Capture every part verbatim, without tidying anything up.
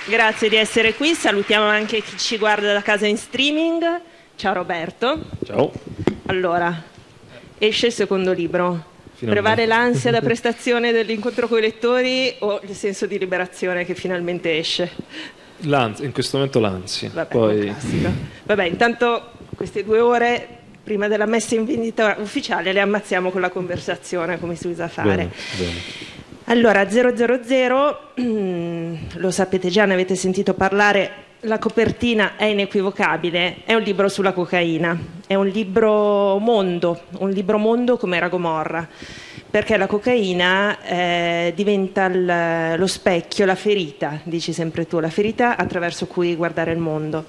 Grazie di essere qui, salutiamo anche chi ci guarda da casa in streaming. Ciao Roberto. Ciao. Allora, esce il secondo libro. Finalmente. Prevale l'ansia da prestazione dell'incontro con i lettori o il senso di liberazione che finalmente esce? L'ansia, in questo momento l'ansia. Vabbè, Poi... classico. Vabbè, intanto queste due ore prima della messa in vendita ufficiale le ammazziamo con la conversazione, come si usa fare. Bene, bene. Allora, zero zero zero, lo sapete già, ne avete sentito parlare, la copertina è inequivocabile, è un libro sulla cocaina, è un libro mondo, un libro mondo come era Gomorra, perché la cocaina eh, diventa l- lo specchio, la ferita, dici sempre tu, la ferita attraverso cui guardare il mondo.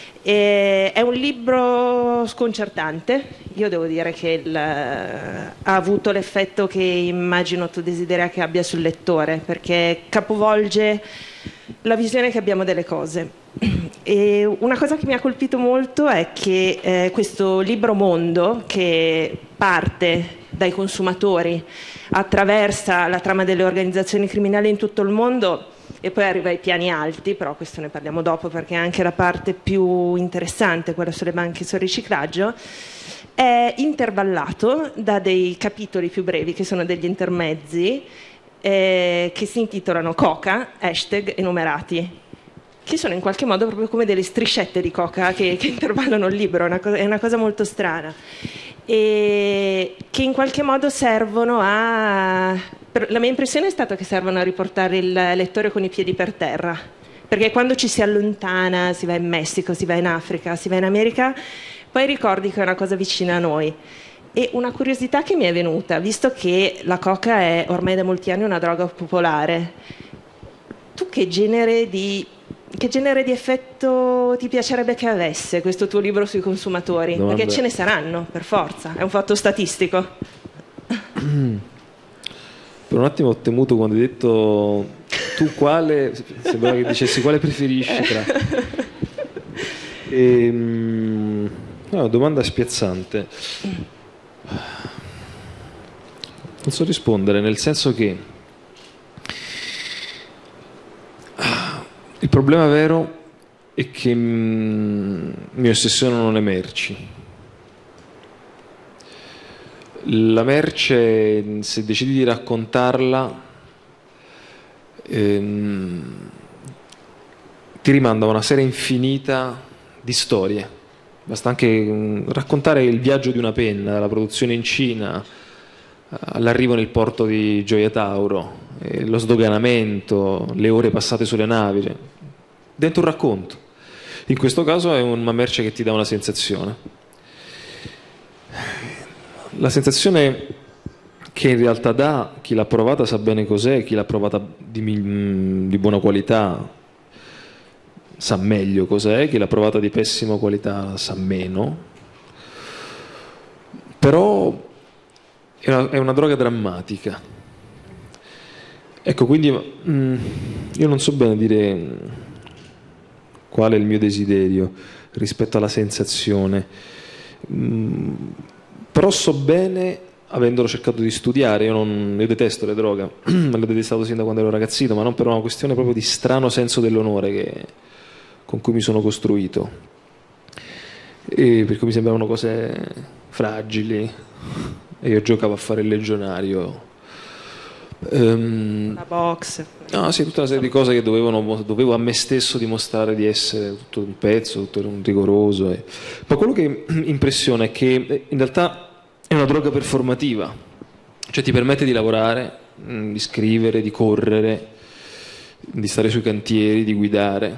E è un libro sconcertante, io devo dire che il, ha avuto l'effetto che immagino tu desideri che abbia sul lettore, perché capovolge la visione che abbiamo delle cose. E una cosa che mi ha colpito molto è che eh, questo libro mondo, che parte dai consumatori, attraversa la trama delle organizzazioni criminali in tutto il mondo e poi arriva ai piani alti, però questo ne parliamo dopo perché è anche la parte più interessante, quella sulle banche e sul riciclaggio, è intervallato da dei capitoli più brevi che sono degli intermezzi eh, che si intitolano Coca, hashtag enumerati, che sono in qualche modo proprio come delle striscette di coca che, che intervallano il libro, è una cosa, è una cosa molto strana, e che in qualche modo servono a... La mia impressione è stata che servono a riportare il lettore con i piedi per terra, perché quando ci si allontana, si va in Messico, si va in Africa, si va in America, poi ricordi che è una cosa vicina a noi. E una curiosità che mi è venuta, visto che la coca è ormai da molti anni una droga popolare, tu che genere di... Che genere di effetto ti piacerebbe che avesse questo tuo libro sui consumatori? Domanda. Perché ce ne saranno, per forza, è un fatto statistico. Per un attimo ho temuto quando hai detto tu quale, sembrava che dicessi quale preferisci tra... E, no, domanda spiazzante. Non so rispondere, nel senso che il problema vero è che mh, mi ossessionano le merci. La merce, se decidi di raccontarla, ehm, ti rimanda a una serie infinita di storie. Basta anche mh, raccontare il viaggio di una penna, dalla produzione in Cina all'arrivo nel porto di Gioia Tauro, eh, lo sdoganamento, le ore passate sulle navi, cioè, dentro un racconto. In questo caso è una merce che ti dà una sensazione. La sensazione che in realtà dà, chi l'ha provata sa bene cos'è, chi l'ha provata di, di buona qualità sa meglio cos'è, chi l'ha provata di pessima qualità sa meno. Però è una, è una droga drammatica. Ecco, quindi mh, io non so bene dire qual è il mio desiderio rispetto alla sensazione, mh, però so bene, avendolo cercato di studiare, io, non, io detesto le droghe, l'ho detestato sin da quando ero ragazzino, ma non per una questione proprio di strano senso dell'onore che, con cui mi sono costruito, e perché mi sembravano cose fragili e io giocavo a fare il legionario. Um, La box. No, sì, tutta una serie di cose che dovevano, dovevo a me stesso dimostrare di essere tutto un pezzo, tutto un rigoroso. E... Ma quello che impressiona è che in realtà è una droga performativa, cioè ti permette di lavorare, di scrivere, di correre, di stare sui cantieri, di guidare.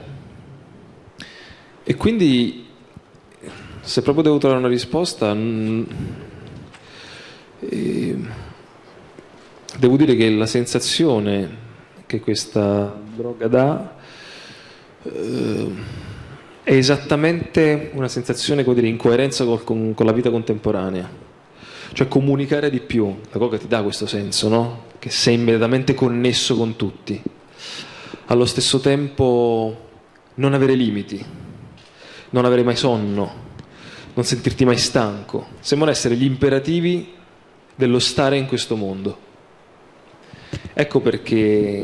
E quindi, se proprio devo trovare una risposta, eh, devo dire che la sensazione che questa droga dà eh, è esattamente una sensazione, come dire, in coerenza col, con, con la vita contemporanea, cioè comunicare di più. La coca ti dà questo senso, no? Che sei immediatamente connesso con tutti, allo stesso tempo non avere limiti, non avere mai sonno, non sentirti mai stanco, sembrano essere gli imperativi dello stare in questo mondo. Ecco perché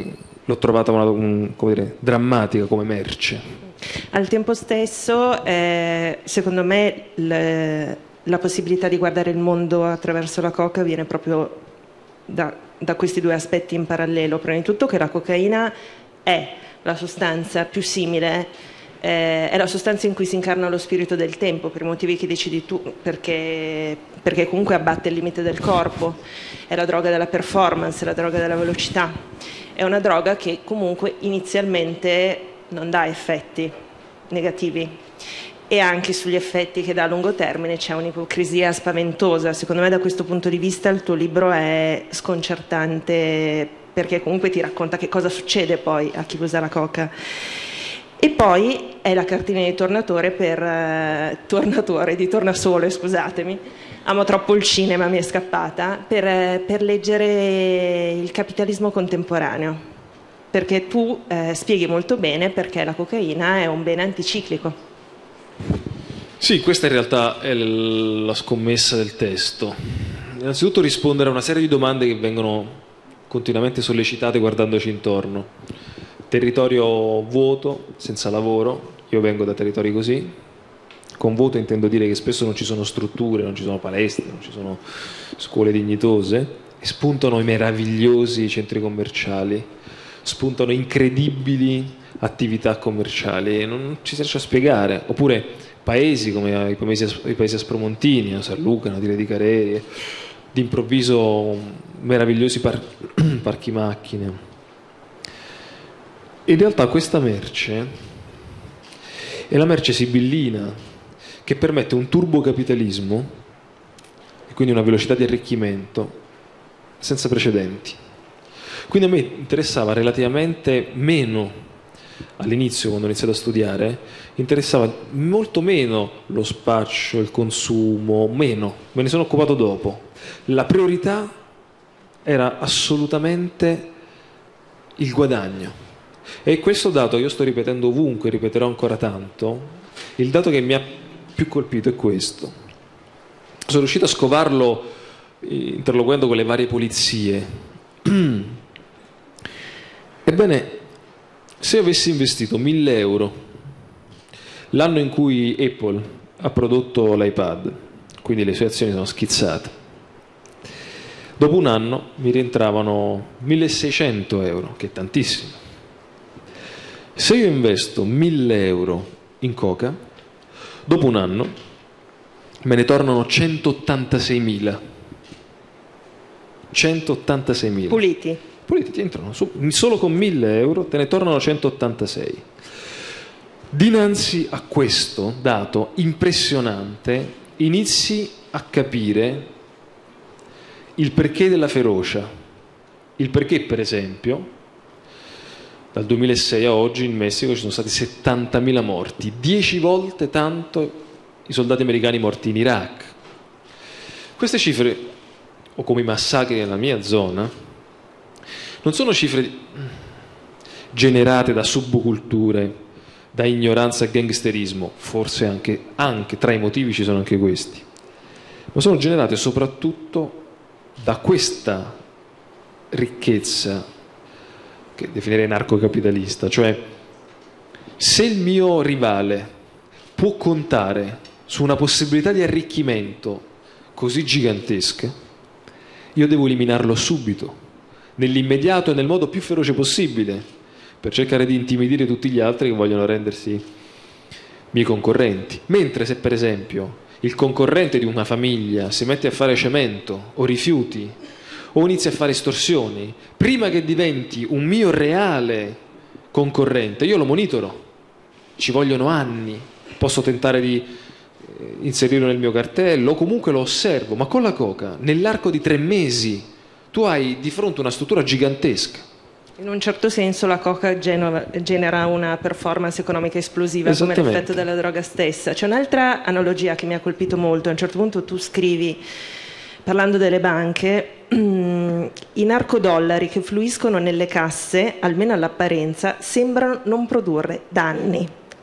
l'ho trovata una, un, come dire, drammatica come merce. Al tempo stesso, eh, secondo me, le, la possibilità di guardare il mondo attraverso la coca viene proprio da, da questi due aspetti in parallelo. Prima di tutto che la cocaina è la sostanza più simile, eh, è la sostanza in cui si incarna lo spirito del tempo, per i motivi che decidi tu, perché, perché comunque abbatte il limite del corpo, è la droga della performance, è la droga della velocità, è una droga che comunque inizialmente non dà effetti negativi, e anche sugli effetti che dà a lungo termine c'è un'ipocrisia spaventosa. Secondo me da questo punto di vista il tuo libro è sconcertante, perché comunque ti racconta che cosa succede poi a chi usa la coca. E poi è la cartina di tornatore per eh, tornatore, di tornasole, scusatemi, amo troppo il cinema, mi è scappata, per, eh, per leggere il capitalismo contemporaneo, perché tu eh, spieghi molto bene perché la cocaina è un bene anticiclico. Sì, questa in realtà è la scommessa del testo. Innanzitutto rispondere a una serie di domande che vengono continuamente sollecitate guardandoci intorno. Territorio vuoto, senza lavoro, io vengo da territori così, con vuoto intendo dire che spesso non ci sono strutture, non ci sono palestre, non ci sono scuole dignitose, e spuntano i meravigliosi centri commerciali, spuntano incredibili attività commerciali e non ci si riesce a spiegare. Oppure paesi come i paesi, i paesi aspromontini, San Luca, Natile di Careri, d'improvviso meravigliosi par- parchi macchine. In realtà questa merce è la merce sibillina che permette un turbocapitalismo e quindi una velocità di arricchimento senza precedenti. Quindi a me interessava relativamente meno, all'inizio quando ho iniziato a studiare, interessava molto meno lo spaccio, il consumo, meno, me ne sono occupato dopo. La priorità era assolutamente il guadagno. E questo dato, io sto ripetendo ovunque, ripeterò ancora tanto, il dato che mi ha più colpito è questo. Sono riuscito a scovarlo interloquendo con le varie polizie. Ebbene, se avessi investito mille euro l'anno in cui Apple ha prodotto l'iPad, quindi le sue azioni sono schizzate, dopo un anno mi rientravano milleseicento euro, che è tantissimo. Se io investo mille euro in coca, dopo un anno me ne tornano centottantaseimila. centottantaseimila. Puliti. Puliti, ti entrano. Solo con mille euro te ne tornano centottantasei. Dinanzi a questo dato impressionante inizi a capire il perché della ferocia. Il perché, per esempio, dal duemilasei a oggi in Messico ci sono stati settantamila morti, dieci volte tanto i soldati americani morti in Iraq. Queste cifre, o come i massacri nella mia zona, non sono cifre generate da subculture, da ignoranza e gangsterismo, forse anche, anche tra i motivi ci sono anche questi, ma sono generate soprattutto da questa ricchezza che definirei narcocapitalista. Cioè, se il mio rivale può contare su una possibilità di arricchimento così gigantesca, io devo eliminarlo subito, nell'immediato e nel modo più feroce possibile, per cercare di intimidire tutti gli altri che vogliono rendersi miei concorrenti. Mentre se per esempio il concorrente di una famiglia si mette a fare cemento o rifiuti o inizia a fare estorsioni, prima che diventi un mio reale concorrente, io lo monitoro, ci vogliono anni, posso tentare di inserirlo nel mio cartello o comunque lo osservo, ma con la coca nell'arco di tre mesi tu hai di fronte una struttura gigantesca. In un certo senso la coca genera una performance economica esplosiva come l'effetto della droga stessa. C'è un'altra analogia che mi ha colpito molto. A un certo punto tu scrivi, parlando delle banche, i narcodollari che fluiscono nelle casse, almeno all'apparenza, sembrano non produrre danni.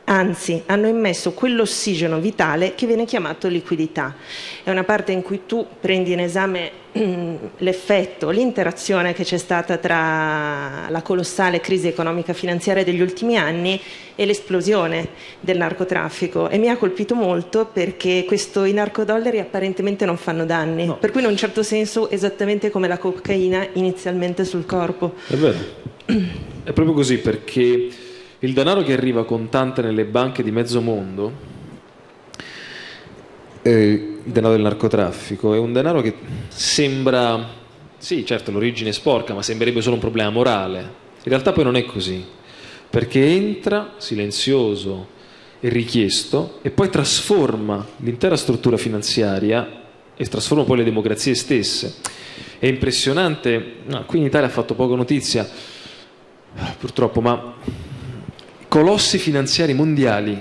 anzi hanno immesso quell'ossigeno vitale che viene chiamato liquidità. È una parte in cui tu prendi in esame l'effetto, l'interazione che c'è stata tra la colossale crisi economica finanziaria degli ultimi anni e l'esplosione del narcotraffico, e mi ha colpito molto perché questo, i narcodollari apparentemente non fanno danni, no. Per cui in un certo senso esattamente come la cocaina inizialmente sul corpo. È vero, è proprio così, perché il denaro che arriva contante nelle banche di mezzo mondo, eh, il denaro del narcotraffico, è un denaro che sembra, sì certo l'origine è sporca, ma sembrerebbe solo un problema morale. In realtà poi non è così, perché entra silenzioso e richiesto e poi trasforma l'intera struttura finanziaria e trasforma poi le democrazie stesse. È impressionante, no, qui in Italia ha fatto poco notizia purtroppo, ma colossi finanziari mondiali,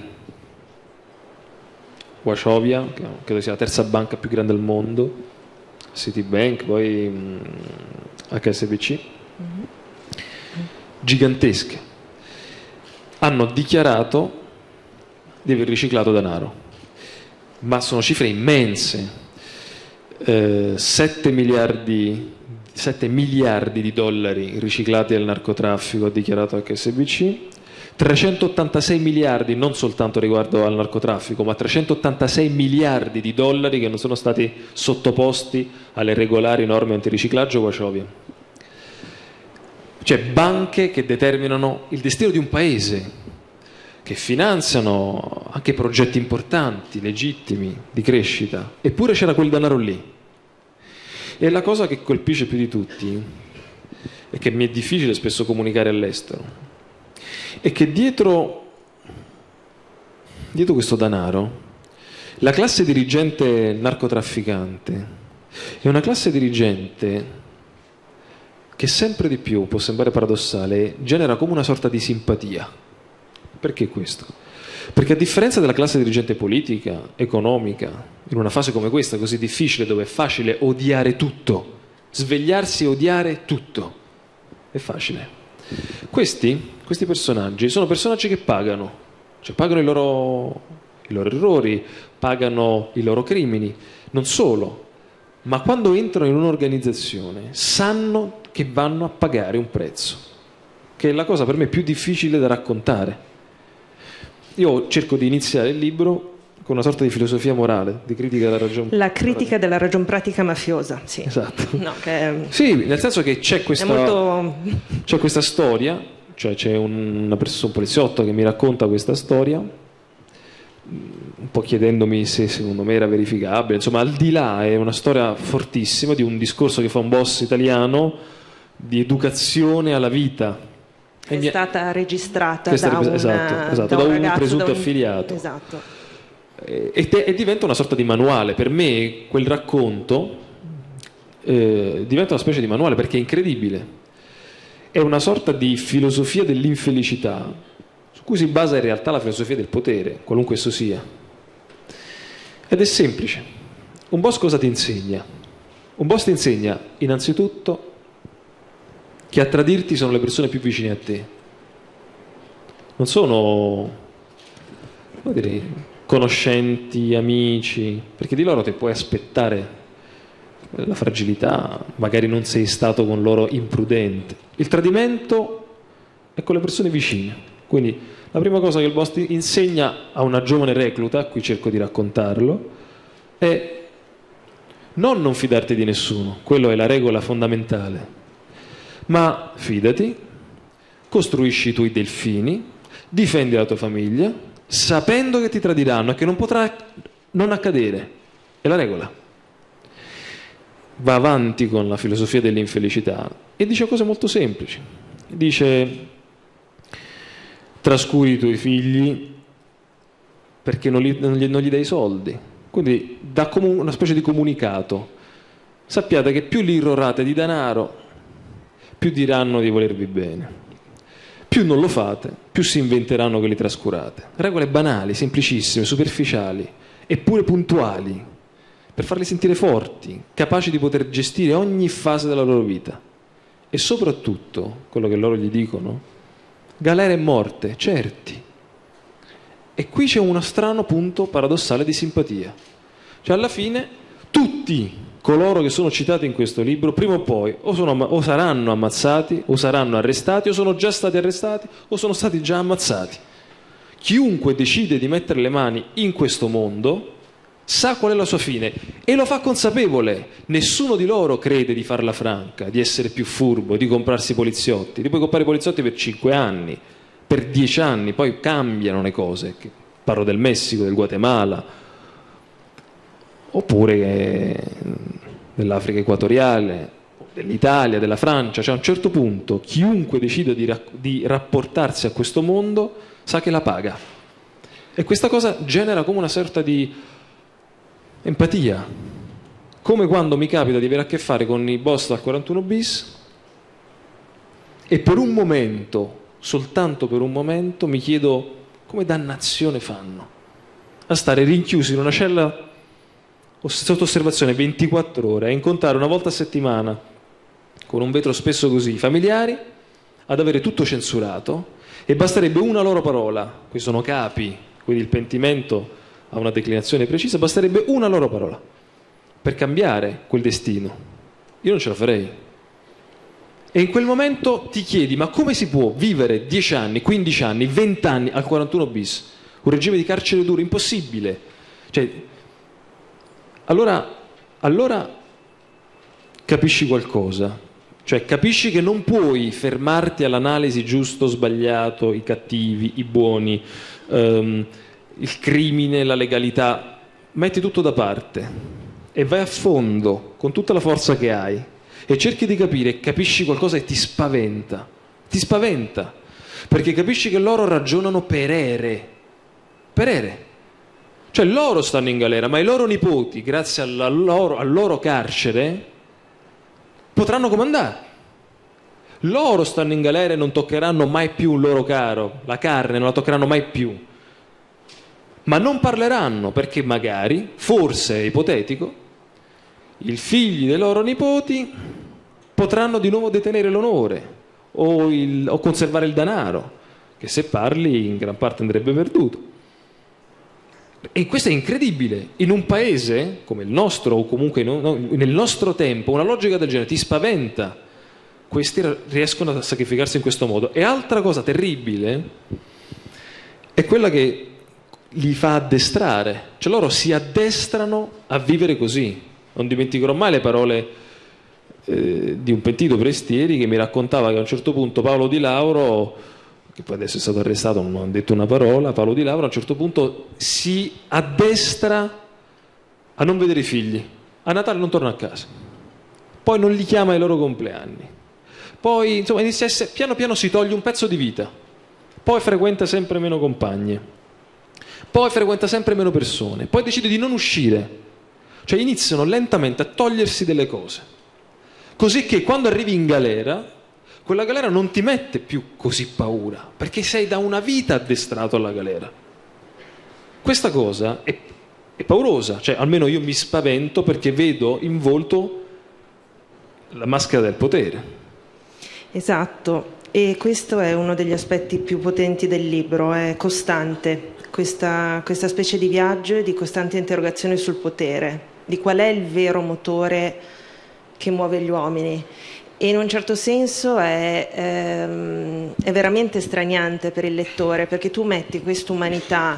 Wachovia, che credo sia la terza banca più grande al mondo, Citibank, poi H S B C, mm-hmm. gigantesche, hanno dichiarato di aver riciclato denaro, ma sono cifre immense, eh, sette miliardi di dollari riciclati al narcotraffico, ha dichiarato H S B C, trecentottantasei miliardi non soltanto riguardo al narcotraffico, ma trecentottantasei miliardi di dollari che non sono stati sottoposti alle regolari norme antiriciclaggio Wachovia. Cioè banche che determinano il destino di un paese, che finanziano anche progetti importanti, legittimi, di crescita, eppure c'era quel denaro lì. E la cosa che colpisce più di tutti, e che mi è difficile spesso comunicare all'estero, è che dietro, dietro questo denaro la classe dirigente narcotrafficante è una classe dirigente che sempre di più, può sembrare paradossale, genera come una sorta di simpatia. Perché questo? Perché a differenza della classe dirigente politica, economica, in una fase come questa, così difficile, dove è facile odiare tutto, svegliarsi e odiare tutto, è facile. Questi, questi personaggi sono personaggi che pagano, cioè pagano i loro, i loro errori, pagano i loro crimini, non solo, ma quando entrano in un'organizzazione sanno che vanno a pagare un prezzo, che è la cosa per me più difficile da raccontare. Io cerco di iniziare il libro con una sorta di filosofia morale, di critica della ragion La critica della ragion pratica mafiosa, sì. Esatto. No, che sì, nel senso che c'è questa, molto... c'è questa storia, cioè c'è un, una persona, un poliziotto che mi racconta questa storia, un po' chiedendomi se secondo me era verificabile, insomma al di là è una storia fortissima di un discorso che fa un boss italiano di educazione alla vita. È e stata registrata questa da, una, esatto, esatto, da un, da un ragazzo, presunto da un... affiliato. Esatto. E, e, e diventa una sorta di manuale. Per me quel racconto eh, diventa una specie di manuale, perché è incredibile. È una sorta di filosofia dell'infelicità su cui si basa in realtà la filosofia del potere, qualunque esso sia. Ed è semplice. Un boss cosa ti insegna? Un boss ti insegna innanzitutto che a tradirti sono le persone più vicine a te. Non sono, come dire, conoscenti, amici, perché di loro ti puoi aspettare la fragilità, magari non sei stato con loro imprudente. Il tradimento è con le persone vicine. Quindi la prima cosa che il boss ti insegna a una giovane recluta, qui cerco di raccontarlo, è non non fidarti di nessuno, quello è la regola fondamentale, ma fidati, costruisci i tuoi delfini, difendi la tua famiglia, sapendo che ti tradiranno e che non potrà non accadere. È la regola. Va avanti con la filosofia dell'infelicità e dice cose molto semplici. Dice: trascuri i tuoi figli perché non gli, non gli, non gli dai soldi. Quindi dà come una specie di comunicato: sappiate che più li irrorate di denaro, più diranno di volervi bene. Più non lo fate, più si inventeranno che li trascurate. Regole banali, semplicissime, superficiali, eppure puntuali, per farli sentire forti, capaci di poter gestire ogni fase della loro vita. E soprattutto, quello che loro gli dicono: galera e morte, certi. E qui c'è uno strano punto paradossale di simpatia. Cioè alla fine tutti coloro che sono citati in questo libro prima o poi o, sono, o saranno ammazzati, o saranno arrestati, o sono già stati arrestati, o sono stati già ammazzati. Chiunque decide di mettere le mani in questo mondo sa qual è la sua fine e lo fa consapevole. Nessuno di loro crede di farla franca, di essere più furbo, di comprarsi poliziotti. Ti puoi comprare i poliziotti per cinque anni, per dieci anni, poi cambiano le cose. Parlo del Messico, del Guatemala, oppure dell'Africa equatoriale, dell'Italia, della Francia. Cioè a un certo punto chiunque decida di, ra- di rapportarsi a questo mondo sa che la paga. E questa cosa genera come una sorta di empatia, come quando mi capita di avere a che fare con i boss al quarantuno bis e per un momento, soltanto per un momento, mi chiedo come dannazione fanno a stare rinchiusi in una cella sotto osservazione ventiquattro ore, a incontrare una volta a settimana, con un vetro spesso così, i familiari, ad avere tutto censurato, e basterebbe una loro parola, qui sono capi, quindi il pentimento ha una declinazione precisa, basterebbe una loro parola per cambiare quel destino. Io non ce la farei. E in quel momento ti chiedi, ma come si può vivere dieci anni, quindici anni, venti anni al quarantuno bis? Un regime di carcere duro, impossibile. Cioè, allora, allora capisci qualcosa. Cioè capisci che non puoi fermarti all'analisi giusto, sbagliato, i cattivi, i buoni, ehm, il crimine, la legalità. Metti tutto da parte e vai a fondo con tutta la forza che hai e cerchi di capire, capisci qualcosa e ti spaventa, ti spaventa, perché capisci che loro ragionano per ere, per ere. Cioè loro stanno in galera, ma i loro nipoti, grazie alla loro, al loro carcere, potranno comandare. Loro stanno in galera e non toccheranno mai più un loro caro, la carne non la toccheranno mai più. Ma non parleranno perché magari, forse è ipotetico, i figli dei loro nipoti potranno di nuovo detenere l'onore o, il, o conservare il denaro, che se parli in gran parte andrebbe perduto. E questo è incredibile. In un paese come il nostro, o comunque nel nostro tempo, una logica del genere ti spaventa. Questi riescono a sacrificarsi in questo modo. E altra cosa terribile è quella che li fa addestrare. Cioè loro si addestrano a vivere così. Non dimenticherò mai le parole eh, di un pentito Prestieri che mi raccontava che a un certo punto Paolo Di Lauro, che poi adesso è stato arrestato, non ha detto una parola, Paolo Di Lauro a un certo punto si addestra a non vedere i figli. A Natale non torna a casa, poi non li chiama ai loro compleanni, poi insomma inizia a essere, piano piano si toglie un pezzo di vita, poi frequenta sempre meno compagne, poi frequenta sempre meno persone, poi decide di non uscire. Cioè iniziano lentamente a togliersi delle cose, così che quando arrivi in galera, quella galera non ti mette più così paura, perché sei da una vita addestrato alla galera. Questa cosa è, è paurosa, cioè almeno io mi spavento perché vedo in volto la maschera del potere. Esatto, e questo è uno degli aspetti più potenti del libro, è costante, questa, questa specie di viaggio e di costante interrogazione sul potere, di qual è il vero motore che muove gli uomini. E in un certo senso è, ehm, è veramente straniante per il lettore, perché tu metti questa umanità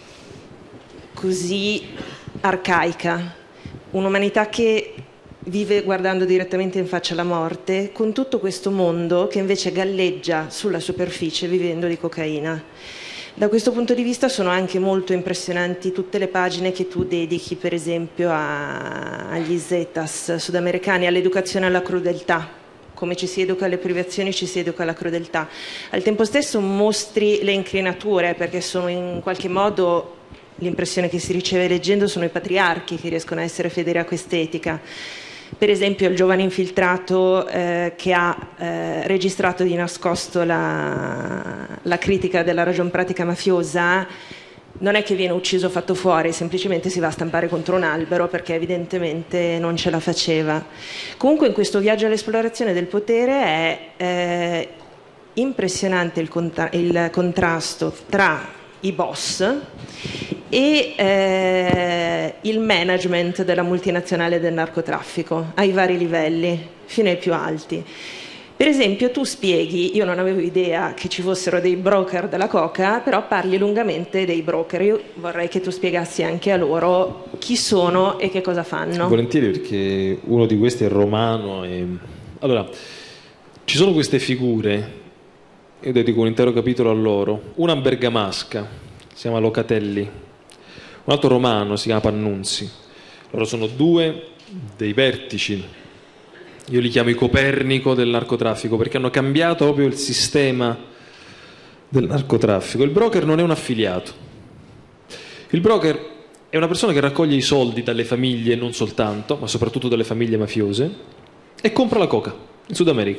così arcaica, un'umanità che vive guardando direttamente in faccia la morte, con tutto questo mondo che invece galleggia sulla superficie vivendo di cocaina. Da questo punto di vista sono anche molto impressionanti tutte le pagine che tu dedichi, per esempio, a, agli Zetas sudamericani, all'educazione alla crudeltà. Come ci si educa alle privazioni, ci si educa alla crudeltà. Al tempo stesso mostri le incrinature, perché sono in qualche modo, l'impressione che si riceve leggendo, sono i patriarchi che riescono a essere fedeli a quest'etica. Per esempio il giovane infiltrato eh, che ha eh, registrato di nascosto la, la critica della ragion pratica mafiosa, non è che viene ucciso o fatto fuori, semplicemente si va a stampare contro un albero perché evidentemente non ce la faceva. Comunque in questo viaggio all'esplorazione del potere è eh, impressionante il, contra- il contrasto tra i boss e eh, il management della multinazionale del narcotraffico ai vari livelli, fino ai più alti. Per esempio, tu spieghi, io non avevo idea che ci fossero dei broker della coca, però parli lungamente dei broker. Io vorrei che tu spiegassi anche a loro chi sono e che cosa fanno. Volentieri, perché uno di questi è romano. E... Allora, ci sono queste figure, io dedico un intero capitolo a loro. Una bergamasca, si chiama Locatelli, un altro romano, si chiama Pannunzi. Loro sono due dei vertici, io li chiamo i Copernico del narcotraffico, perché hanno cambiato proprio il sistema del narcotraffico. Il broker non è un affiliato, il broker è una persona che raccoglie i soldi dalle famiglie, non soltanto, ma soprattutto dalle famiglie mafiose, e compra la coca in Sud America.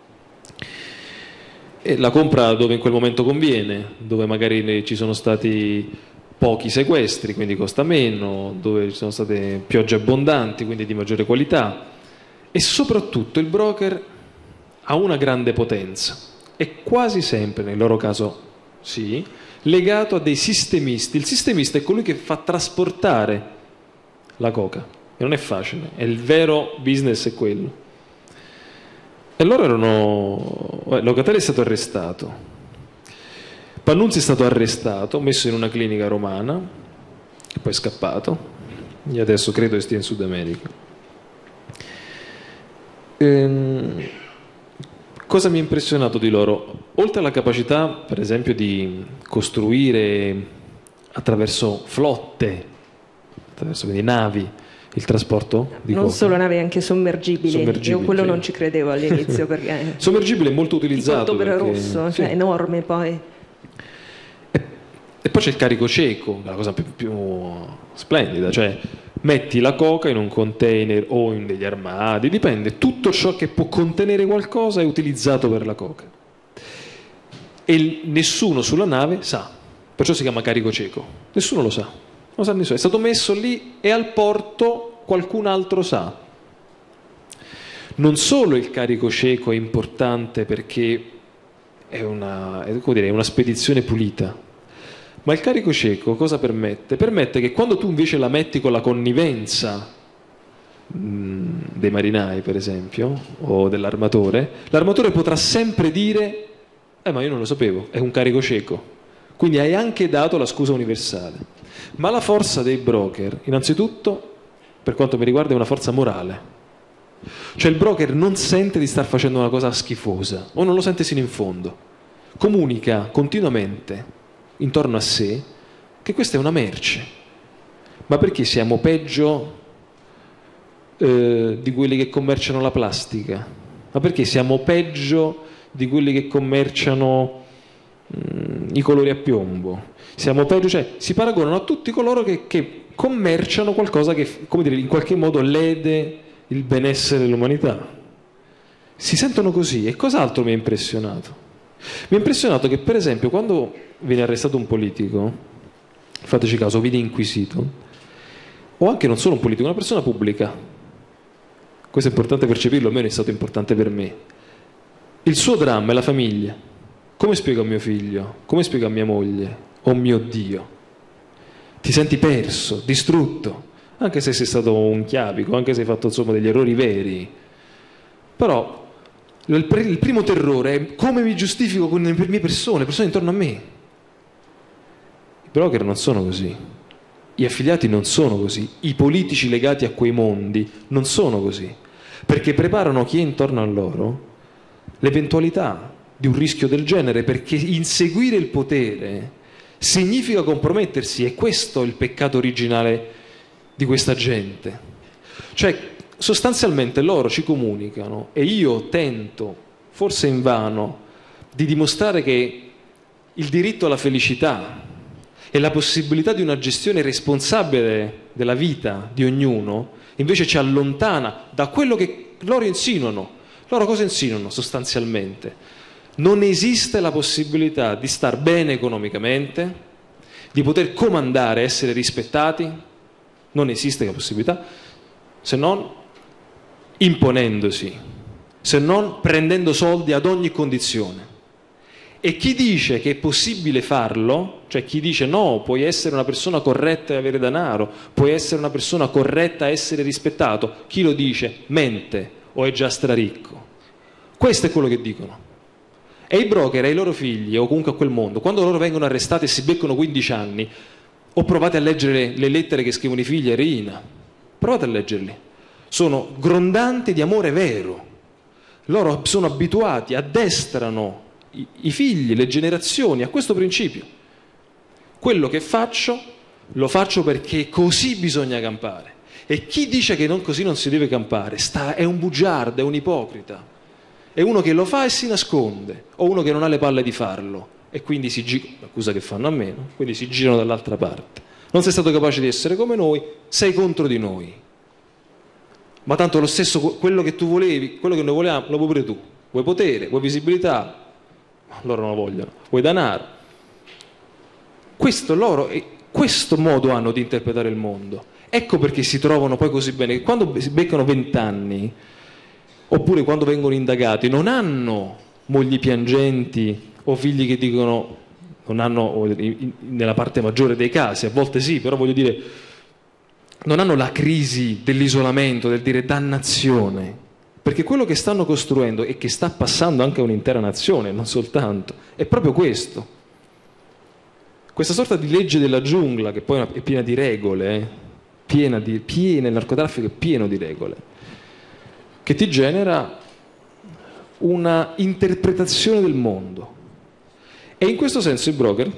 E la compra dove in quel momento conviene, dove magari ci sono stati pochi sequestri, quindi costa meno, dove ci sono state piogge abbondanti, quindi di maggiore qualità. E soprattutto il broker ha una grande potenza, è quasi sempre, nel loro caso sì, legato a dei sistemisti. Il sistemista è colui che fa trasportare la coca, e non è facile, è il vero business, è quello. E loro erano... Locatelli è stato arrestato, Pannunzi è stato arrestato, messo in una clinica romana, e poi è scappato, e adesso credo che stia in Sud America. Ehm, cosa mi ha impressionato di loro? Oltre alla capacità, per esempio, di costruire attraverso flotte, attraverso quindi navi, il trasporto di non coca. Solo navi, anche sommergibili. sommergibili Io quello sì. Non ci credevo all'inizio perché sommergibile è molto utilizzato il perché... rosso, sì. cioè enorme poi. E, e poi c'è il carico cieco, la cosa più, più splendida, cioè metti la coca in un container o in degli armadi, dipende, tutto ciò che può contenere qualcosa è utilizzato per la coca e il, nessuno sulla nave sa, perciò si chiama carico cieco, nessuno lo sa, non lo sa nessuno, è stato messo lì e al porto qualcun altro sa. Non solo il carico cieco è importante perché è una, è, come dire, è una spedizione pulita, ma il carico cieco cosa permette? Permette che quando tu invece la metti con la connivenza mh, dei marinai, per esempio, o dell'armatore, l'armatore potrà sempre dire eh ma io non lo sapevo, è un carico cieco. Quindi hai anche dato la scusa universale. Ma la forza dei broker, innanzitutto, per quanto mi riguarda, è una forza morale. Cioè il broker non sente di star facendo una cosa schifosa, o non lo sente sino in fondo. Comunica continuamente intorno a sé che questa è una merce. Ma perché siamo peggio eh, di quelli che commerciano la plastica? Ma perché siamo peggio di quelli che commerciano mh, i colori a piombo? Siamo peggio, cioè si paragonano a tutti coloro che, che commerciano qualcosa che, come dire, in qualche modo lede il benessere dell'umanità. Si sentono così. E cos'altro mi ha impressionato? Mi ha impressionato che, per esempio, quando viene arrestato un politico, fateci caso, viene inquisito, o anche non solo un politico, una persona pubblica, questo è importante percepirlo, almeno è stato importante per me, il suo dramma è la famiglia. Come spiego a mio figlio? Come spiego a mia moglie? Oh mio Dio, ti senti perso, distrutto, anche se sei stato un chiavico, anche se hai fatto insomma degli errori veri, però il primo terrore è come mi giustifico con le mie persone, le persone intorno a me. I broker non sono così, gli affiliati non sono così, i politici legati a quei mondi non sono così, perché preparano chi è intorno a loro l'eventualità di un rischio del genere, perché inseguire il potere significa compromettersi, e questo è il peccato originale di questa gente. Cioè sostanzialmente loro ci comunicano, e io tento, forse invano, di dimostrare che il diritto alla felicità e la possibilità di una gestione responsabile della vita di ognuno invece ci allontana da quello che loro insinuano. Loro cosa insinuano sostanzialmente? Non esiste la possibilità di star bene economicamente, di poter comandare, essere rispettati, non esiste la possibilità, se non imponendosi, se non prendendo soldi ad ogni condizione. E chi dice che è possibile farlo, cioè chi dice no, puoi essere una persona corretta e avere denaro, puoi essere una persona corretta e essere rispettato, chi lo dice mente o è già straricco. Questo è quello che dicono. E i broker ai loro figli, o comunque a quel mondo, quando loro vengono arrestati e si beccano quindici anni, o provate a leggere le lettere che scrivono i figli a Reina, provate a leggerli, sono grondanti di amore vero. Loro sono abituati, addestrano i, i figli, le generazioni a questo principio. Quello che faccio, lo faccio perché così bisogna campare. E chi dice che non, così non si deve campare sta, è un bugiardo, è un ipocrita. È uno che lo fa e si nasconde, o uno che non ha le palle di farlo e quindi si gira, l'accusa che fanno a me, no? Quindi si girano dall'altra parte. Non sei stato capace di essere come noi, sei contro di noi. Ma tanto lo stesso, quello che tu volevi, quello che noi volevamo, lo vuoi pure tu. Vuoi potere, vuoi visibilità, loro non lo vogliono, vuoi denaro. Questo loro, questo modo hanno di interpretare il mondo. Ecco perché si trovano poi così bene, che quando si beccano vent'anni, oppure quando vengono indagati, non hanno mogli piangenti o figli che dicono, non hanno, nella parte maggiore dei casi, a volte sì, però voglio dire, non hanno la crisi dell'isolamento, del dire dannazione, perché quello che stanno costruendo e che sta passando anche a un'intera nazione, non soltanto, è proprio questo. Questa sorta di legge della giungla, che poi è piena di regole, eh? piena di, piena, il narcotraffico è pieno di regole, che ti genera una interpretazione del mondo. E in questo senso i broker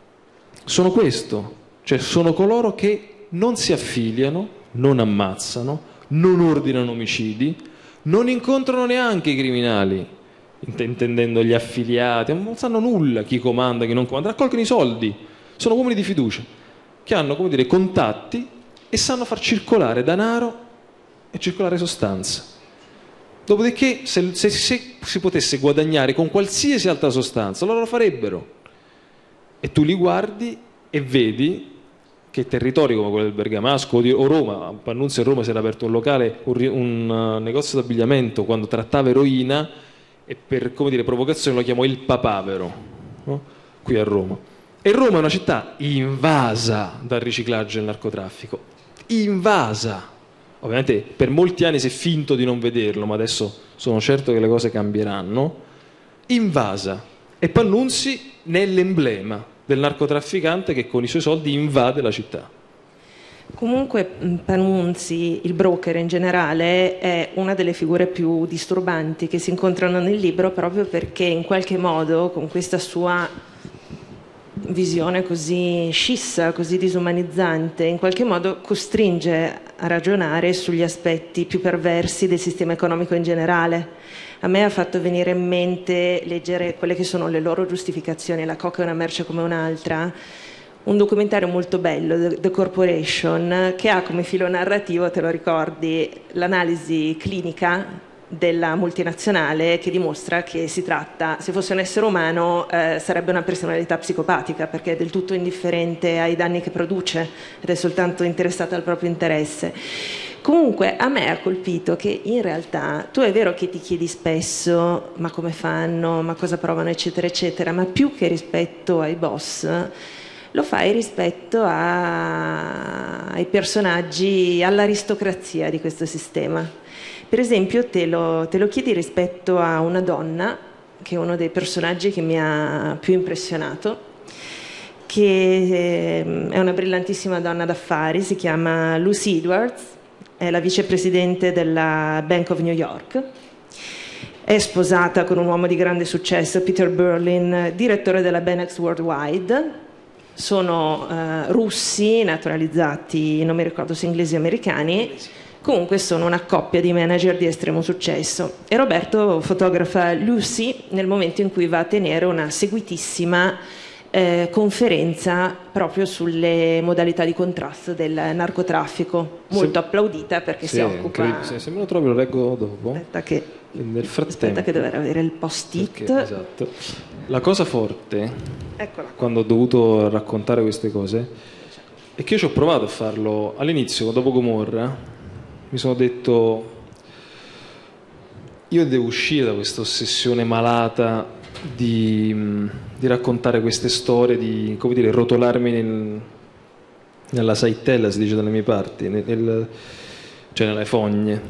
sono questo, cioè sono coloro che non si affiliano, non ammazzano, non ordinano omicidi, non incontrano neanche i criminali, intendendo gli affiliati, non sanno nulla chi comanda, chi non comanda, raccolgono i soldi, sono uomini di fiducia, che hanno, come dire, contatti e sanno far circolare denaro e circolare sostanza. Dopodiché, se, se, se si potesse guadagnare con qualsiasi altra sostanza, loro lo farebbero. E tu li guardi e vedi che territori come quello del Bergamasco o, di, o Roma, a Pannunzio e Roma si era aperto un locale, un, un uh, negozio d'abbigliamento quando trattava eroina e per, come dire, provocazione lo chiamò il papavero, no? Qui a Roma. E Roma è una città invasa dal riciclaggio e dal narcotraffico, invasa. Ovviamente per molti anni si è finto di non vederlo, ma adesso sono certo che le cose cambieranno. Invasa. E Pannunzi ne è l'emblema del narcotrafficante che con i suoi soldi invade la città. Comunque Pannunzi, il broker in generale, è una delle figure più disturbanti che si incontrano nel libro, proprio perché in qualche modo con questa sua visione così scissa, così disumanizzante, in qualche modo costringe a ragionare sugli aspetti più perversi del sistema economico in generale. A me ha fatto venire in mente leggere quelle che sono le loro giustificazioni, la coca è una merce come un'altra, un documentario molto bello, The Corporation, che ha come filo narrativo, te lo ricordi, l'analisi clinica della multinazionale che dimostra che si tratta, se fosse un essere umano eh, sarebbe una personalità psicopatica, perché è del tutto indifferente ai danni che produce ed è soltanto interessata al proprio interesse. Comunque a me ha colpito che in realtà tu è vero che ti chiedi spesso ma come fanno, ma cosa provano eccetera eccetera, ma più che rispetto ai boss lo fai rispetto a... ai personaggi, all'aristocrazia di questo sistema. Per esempio te lo, te lo chiedi rispetto a una donna, che è uno dei personaggi che mi ha più impressionato, che è una brillantissima donna d'affari, si chiama Lucy Edwards, è la vicepresidente della Bank of New York, è sposata con un uomo di grande successo, Peter Berlin, direttore della Benex Worldwide. Sono uh, russi, naturalizzati, non mi ricordo se inglesi o americani, comunque sono una coppia di manager di estremo successo. E Roberto fotografa Lucy nel momento in cui va a tenere una seguitissima eh, conferenza proprio sulle modalità di contrasto del narcotraffico, molto se... applaudita perché sì, si occupa... Se, se me lo trovi lo leggo dopo. Aspetta che, Nel frattempo, aspetta che dovrei avere il post-it. Perché, esatto. La cosa forte... Eccola. Quando ho dovuto raccontare queste cose è che io ci ho provato a farlo all'inizio, dopo Gomorra mi sono detto io devo uscire da questa ossessione malata di, di raccontare queste storie, di, come dire, rotolarmi nel, nella saettella, si dice dalle mie parti, nel, cioè nelle fogne.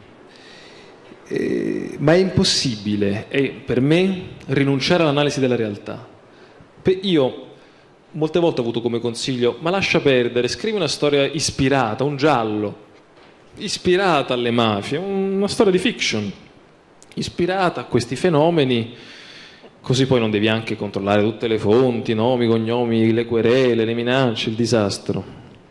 Eh, ma è impossibile, è, per me, rinunciare all'analisi della realtà. Per, io molte volte ho avuto come consiglio: ma lascia perdere, scrivi una storia ispirata, un giallo, ispirata alle mafie, una storia di fiction, ispirata a questi fenomeni, così poi non devi anche controllare tutte le fonti, nomi, cognomi, le querele, le minacce, il disastro.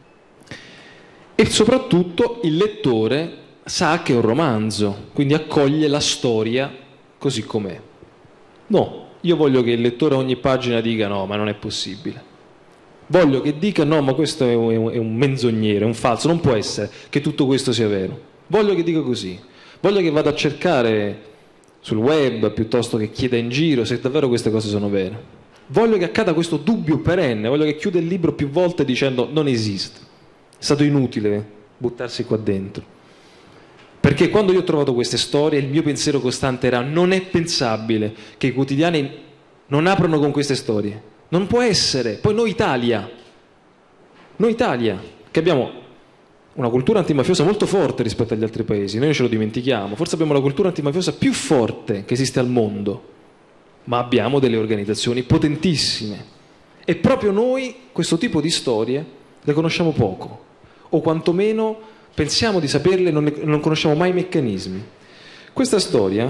E soprattutto il lettore sa che è un romanzo, quindi accoglie la storia così com'è. No, io voglio che il lettore a ogni pagina dica: no, ma non è possibile. Voglio che dica: no, ma questo è un, è un menzognero, è un falso, non può essere che tutto questo sia vero. Voglio che dica così. Voglio che vada a cercare sul web piuttosto che chieda in giro se davvero queste cose sono vere. Voglio che accada questo dubbio perenne, voglio che chiuda il libro più volte dicendo: non esiste, è stato inutile buttarsi qua dentro. Perché quando io ho trovato queste storie, il mio pensiero costante era: non è pensabile che i quotidiani non aprono con queste storie. Non può essere. Poi noi Italia, noi Italia, che abbiamo una cultura antimafiosa molto forte rispetto agli altri paesi, noi ce lo dimentichiamo, forse abbiamo la cultura antimafiosa più forte che esiste al mondo, ma abbiamo delle organizzazioni potentissime. E proprio noi questo tipo di storie le conosciamo poco, o quantomeno pensiamo di saperle e non, ne, non conosciamo mai i meccanismi. Questa storia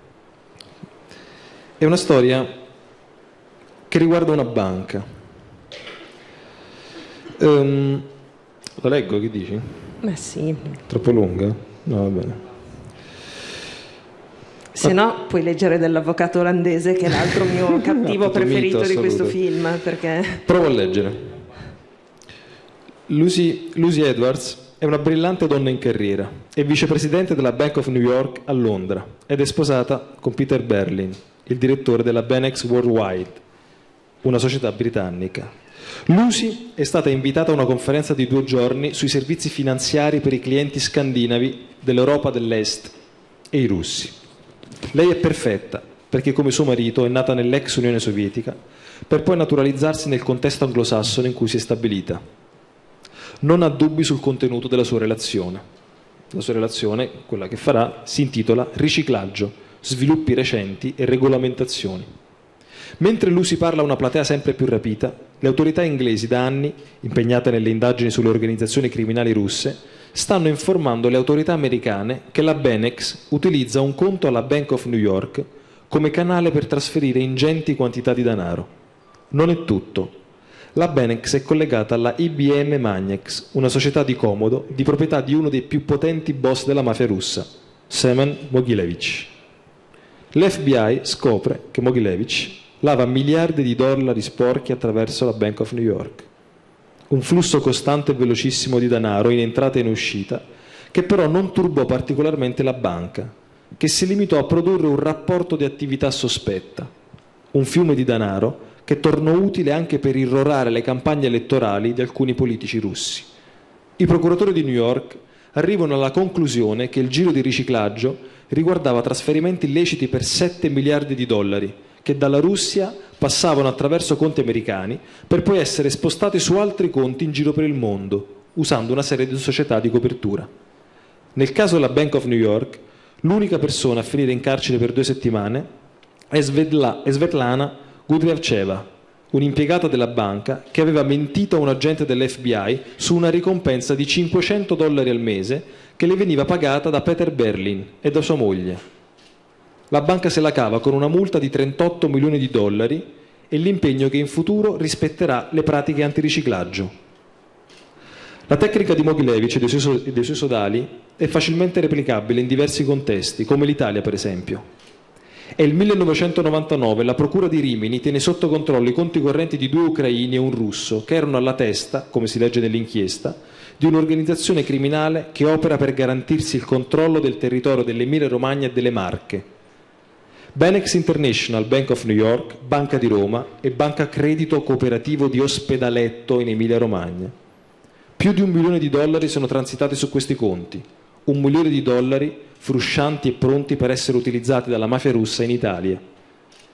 è una storia che riguarda una banca. Um, la leggo, che dici? Ma sì. Troppo lunga? No, va bene. Se no puoi leggere dell'avvocato olandese, che è l'altro mio cattivo preferito di questo film, perché... Provo a leggere. Lucy, Lucy Edwards è una brillante donna in carriera, è vicepresidente della Bank of New York a Londra ed è sposata con Peter Berlin, il direttore della Benex Worldwide, una società britannica. Lucy è stata invitata a una conferenza di due giorni sui servizi finanziari per i clienti scandinavi dell'Europa dell'Est e i russi. Lei è perfetta perché, come suo marito, è nata nell'ex Unione Sovietica per poi naturalizzarsi nel contesto anglosassone in cui si è stabilita. Non ha dubbi sul contenuto della sua relazione. La sua relazione, quella che farà, si intitola Riciclaggio, sviluppi recenti e regolamentazioni. Mentre Lucy parla a una platea sempre più rapita, le autorità inglesi da anni, impegnate nelle indagini sulle organizzazioni criminali russe, stanno informando le autorità americane che la Benex utilizza un conto alla Bank of New York come canale per trasferire ingenti quantità di denaro. Non è tutto. La Benex è collegata alla I B M Magnex, una società di comodo di proprietà di uno dei più potenti boss della mafia russa, Semen Mogilevich. L'F B I scopre che Mogilevich lava miliardi di dollari sporchi attraverso la Bank of New York. Un flusso costante e velocissimo di denaro in entrata e in uscita, che però non turbò particolarmente la banca, che si limitò a produrre un rapporto di attività sospetta, un fiume di denaro che tornò utile anche per irrorare le campagne elettorali di alcuni politici russi. I procuratori di New York arrivano alla conclusione che il giro di riciclaggio riguardava trasferimenti illeciti per sette miliardi di dollari, che dalla Russia passavano attraverso conti americani per poi essere spostati su altri conti in giro per il mondo, usando una serie di società di copertura. Nel caso della Bank of New York, l'unica persona a finire in carcere per due settimane è, Svedla, è Svetlana Gudryavcheva, un'impiegata della banca che aveva mentito a un agente dell'F B I su una ricompensa di cinquecento dollari al mese che le veniva pagata da Peter Berlin e da sua moglie. La banca se la cava con una multa di trentotto milioni di dollari e l'impegno che in futuro rispetterà le pratiche antiriciclaggio. La tecnica di Mogilevich e dei suoi, dei suoi sodali è facilmente replicabile in diversi contesti, come l'Italia per esempio. È il millenovecentonovantanove, la Procura di Rimini tiene sotto controllo i conti correnti di due ucraini e un russo, che erano alla testa, come si legge nell'inchiesta, di un'organizzazione criminale che opera per garantirsi il controllo del territorio dell'Emilia Romagna e delle Marche. Benex International Bank of New York, Banca di Roma e Banca Credito Cooperativo di Ospedaletto in Emilia Romagna. Più di un milione di dollari sono transitati su questi conti, un milione di dollari fruscianti e pronti per essere utilizzati dalla mafia russa in Italia.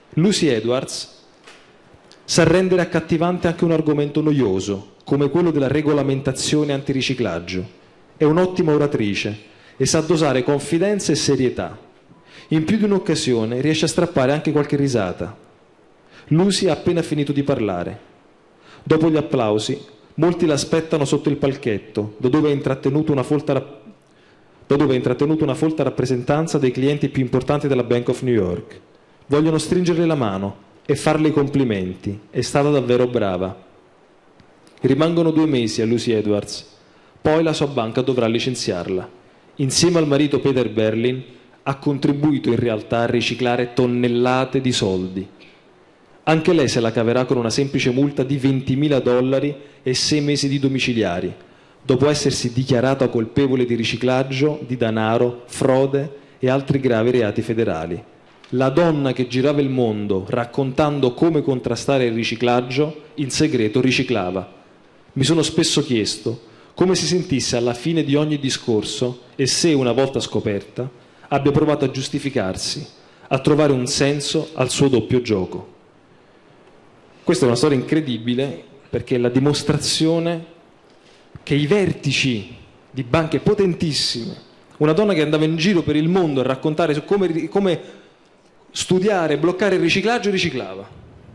Lucy Edwards sa rendere accattivante anche un argomento noioso, come quello della regolamentazione antiriciclaggio. È un'ottima oratrice e sa dosare confidenza e serietà. In più di un'occasione riesce a strappare anche qualche risata. Lucy ha appena finito di parlare. Dopo gli applausi, molti l'aspettano sotto il palchetto, da dove è intrattenuto una folta, da dove è intrattenuta una folta rappresentanza dei clienti più importanti della Bank of New York. Vogliono stringerle la mano e farle i complimenti. È stata davvero brava. Rimangono due mesi a Lucy Edwards. Poi la sua banca dovrà licenziarla. Insieme al marito Peter Berlin ha contribuito in realtà a riciclare tonnellate di soldi. Anche lei se la caverà con una semplice multa di ventimila dollari e sei mesi di domiciliari, dopo essersi dichiarata colpevole di riciclaggio di denaro, frode e altri gravi reati federali. La donna che girava il mondo raccontando come contrastare il riciclaggio, in segreto riciclava. Mi sono spesso chiesto come si sentisse alla fine di ogni discorso e se, una volta scoperta, abbia provato a giustificarsi, a trovare un senso al suo doppio gioco. Questa è una storia incredibile perché è la dimostrazione che i vertici di banche potentissime, una donna che andava in giro per il mondo a raccontare su come, come studiare, bloccare il riciclaggio, riciclava.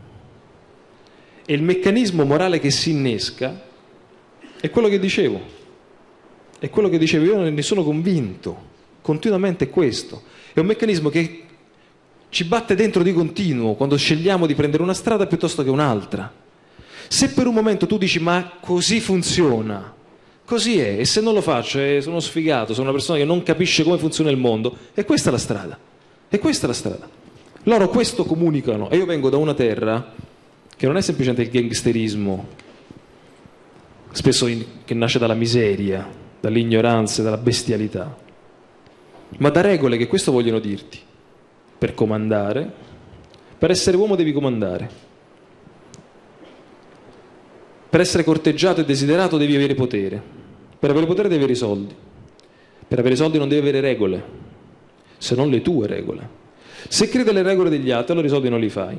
E il meccanismo morale che si innesca è quello che dicevo, è quello che dicevo, io ne sono convinto, continuamente è questo. È un meccanismo che ci batte dentro di continuo quando scegliamo di prendere una strada piuttosto che un'altra. Se per un momento tu dici ma così funziona, così è, e se non lo faccio eh, sono sfigato, sono una persona che non capisce come funziona il mondo, e questa è la strada, e questa è la strada. Loro questo comunicano, e io vengo da una terra che non è semplicemente il gangsterismo, spesso in, che nasce dalla miseria, dall'ignoranza, dalla bestialità, ma da regole che questo vogliono dirti. Per comandare, per essere uomo devi comandare, per essere corteggiato e desiderato devi avere potere, per avere potere devi avere i soldi, per avere soldi non devi avere regole, se non le tue regole. Se credi alle regole degli altri, allora i soldi non li fai.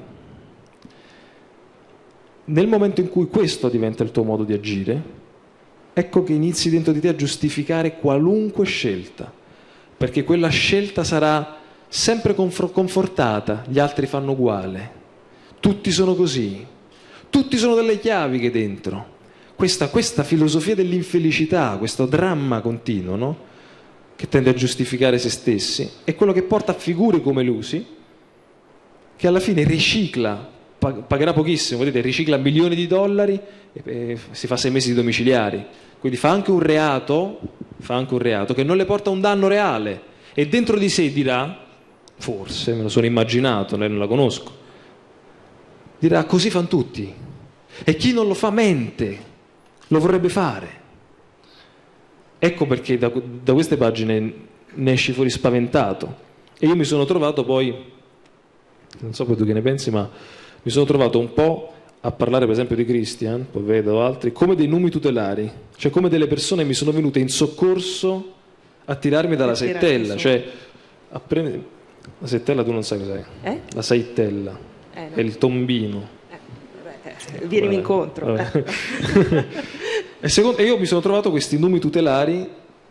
Nel momento in cui questo diventa il tuo modo di agire, ecco che inizi dentro di te a giustificare qualunque scelta, perché quella scelta sarà sempre confortata, gli altri fanno uguale, tutti sono così, tutti sono delle chiavi che dentro. Questa, questa filosofia dell'infelicità, questo dramma continuo, no? Che tende a giustificare se stessi, è quello che porta a figure come Lucy, che alla fine ricicla, pagherà pochissimo, vedete, ricicla milioni di dollari e, e si fa sei mesi di domiciliari, quindi fa anche un reato, fa anche un reato che non le porta un danno reale, e dentro di sé dirà, forse, me lo sono immaginato, lei non la conosco, dirà così fanno tutti, e chi non lo fa mente, lo vorrebbe fare. Ecco perché da, da queste pagine ne esci fuori spaventato, e io mi sono trovato poi, non so poi tu che ne pensi, ma mi sono trovato un po' a parlare per esempio di Christian, poi vedo altri, come dei numi tutelari, cioè come delle persone mi sono venute in soccorso a tirarmi dalla settella, cioè a prendere... La settella tu non sai cos'è? Eh? La settella, eh, no. È il tombino. Eh, vabbè, vienimi incontro. E, secondo, e io mi sono trovato questi numi tutelari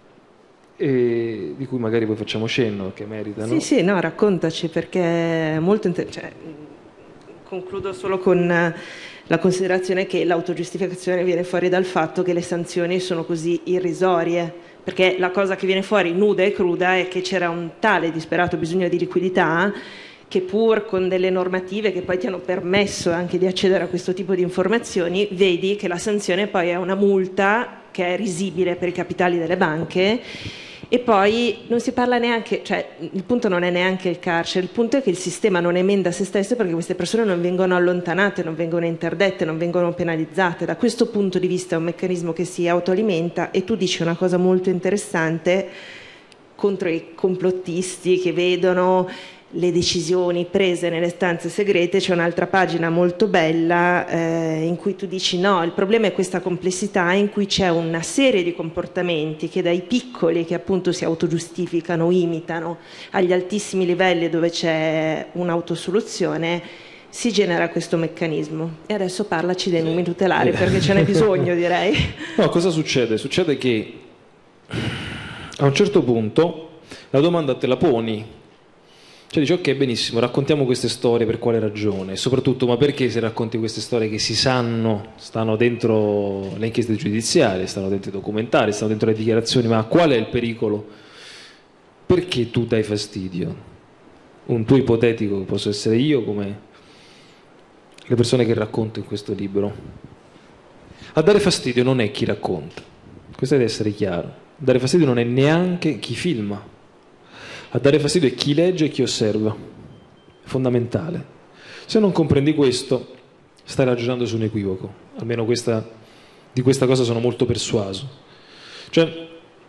e, di cui magari poi facciamo cenno, perché meritano. Sì, sì, no, raccontaci, perché è molto interessante. Cioè, concludo solo con la considerazione che l'autogiustificazione viene fuori dal fatto che le sanzioni sono così irrisorie, perché la cosa che viene fuori nuda e cruda è che c'era un tale disperato bisogno di liquidità che, pur con delle normative che poi ti hanno permesso anche di accedere a questo tipo di informazioni, vedi che la sanzione poi è una multa che è risibile per i capitali delle banche. E poi non si parla neanche, cioè il punto non è neanche il carcere, il punto è che il sistema non emenda se stesso, perché queste persone non vengono allontanate, non vengono interdette, non vengono penalizzate. Da questo punto di vista è un meccanismo che si autoalimenta. E tu dici una cosa molto interessante contro i complottisti che vedono le decisioni prese nelle stanze segrete, c'è un'altra pagina molto bella eh, in cui tu dici no, il problema è questa complessità in cui c'è una serie di comportamenti che dai piccoli che appunto si autogiustificano, imitano, agli altissimi livelli dove c'è un'autosoluzione, si genera questo meccanismo. E adesso parlaci dei numi tutelari, perché ce n'è bisogno, direi. No, cosa succede? Succede che a un certo punto la domanda te la poni. Cioè dici, ok, benissimo, raccontiamo queste storie per quale ragione? E soprattutto, ma perché se racconti queste storie che si sanno, stanno dentro le inchieste giudiziarie, stanno dentro i documentari, stanno dentro le dichiarazioni, ma qual è il pericolo? Perché tu dai fastidio? Un tuo ipotetico, che posso essere io, come le persone che racconto in questo libro. A dare fastidio non è chi racconta, questo deve essere chiaro. A dare fastidio non è neanche chi filma. A dare fastidio è chi legge e chi osserva. È fondamentale. Se non comprendi questo, stai ragionando su un equivoco. Almeno questa, di questa cosa sono molto persuaso. Cioè,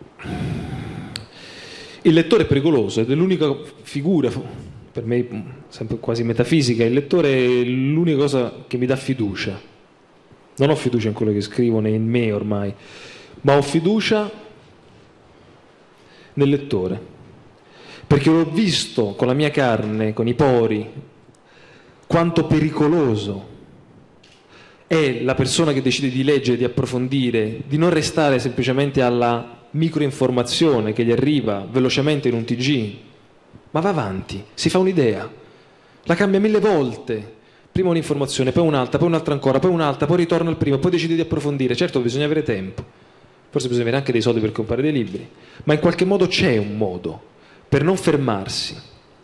il lettore è pericoloso ed è l'unica figura, per me sempre quasi metafisica, il lettore è l'unica cosa che mi dà fiducia. Non ho fiducia in quello che scrivo né in me ormai, ma ho fiducia nel lettore. Perché ho visto con la mia carne, con i pori, quanto pericoloso è la persona che decide di leggere, di approfondire, di non restare semplicemente alla microinformazione che gli arriva velocemente in un T G, ma va avanti, si fa un'idea, la cambia mille volte, prima un'informazione, poi un'altra, poi un'altra ancora, poi un'altra, poi ritorna al primo, poi decide di approfondire. Certo, bisogna avere tempo, forse bisogna avere anche dei soldi per comprare dei libri, ma in qualche modo c'è un modo per non fermarsi.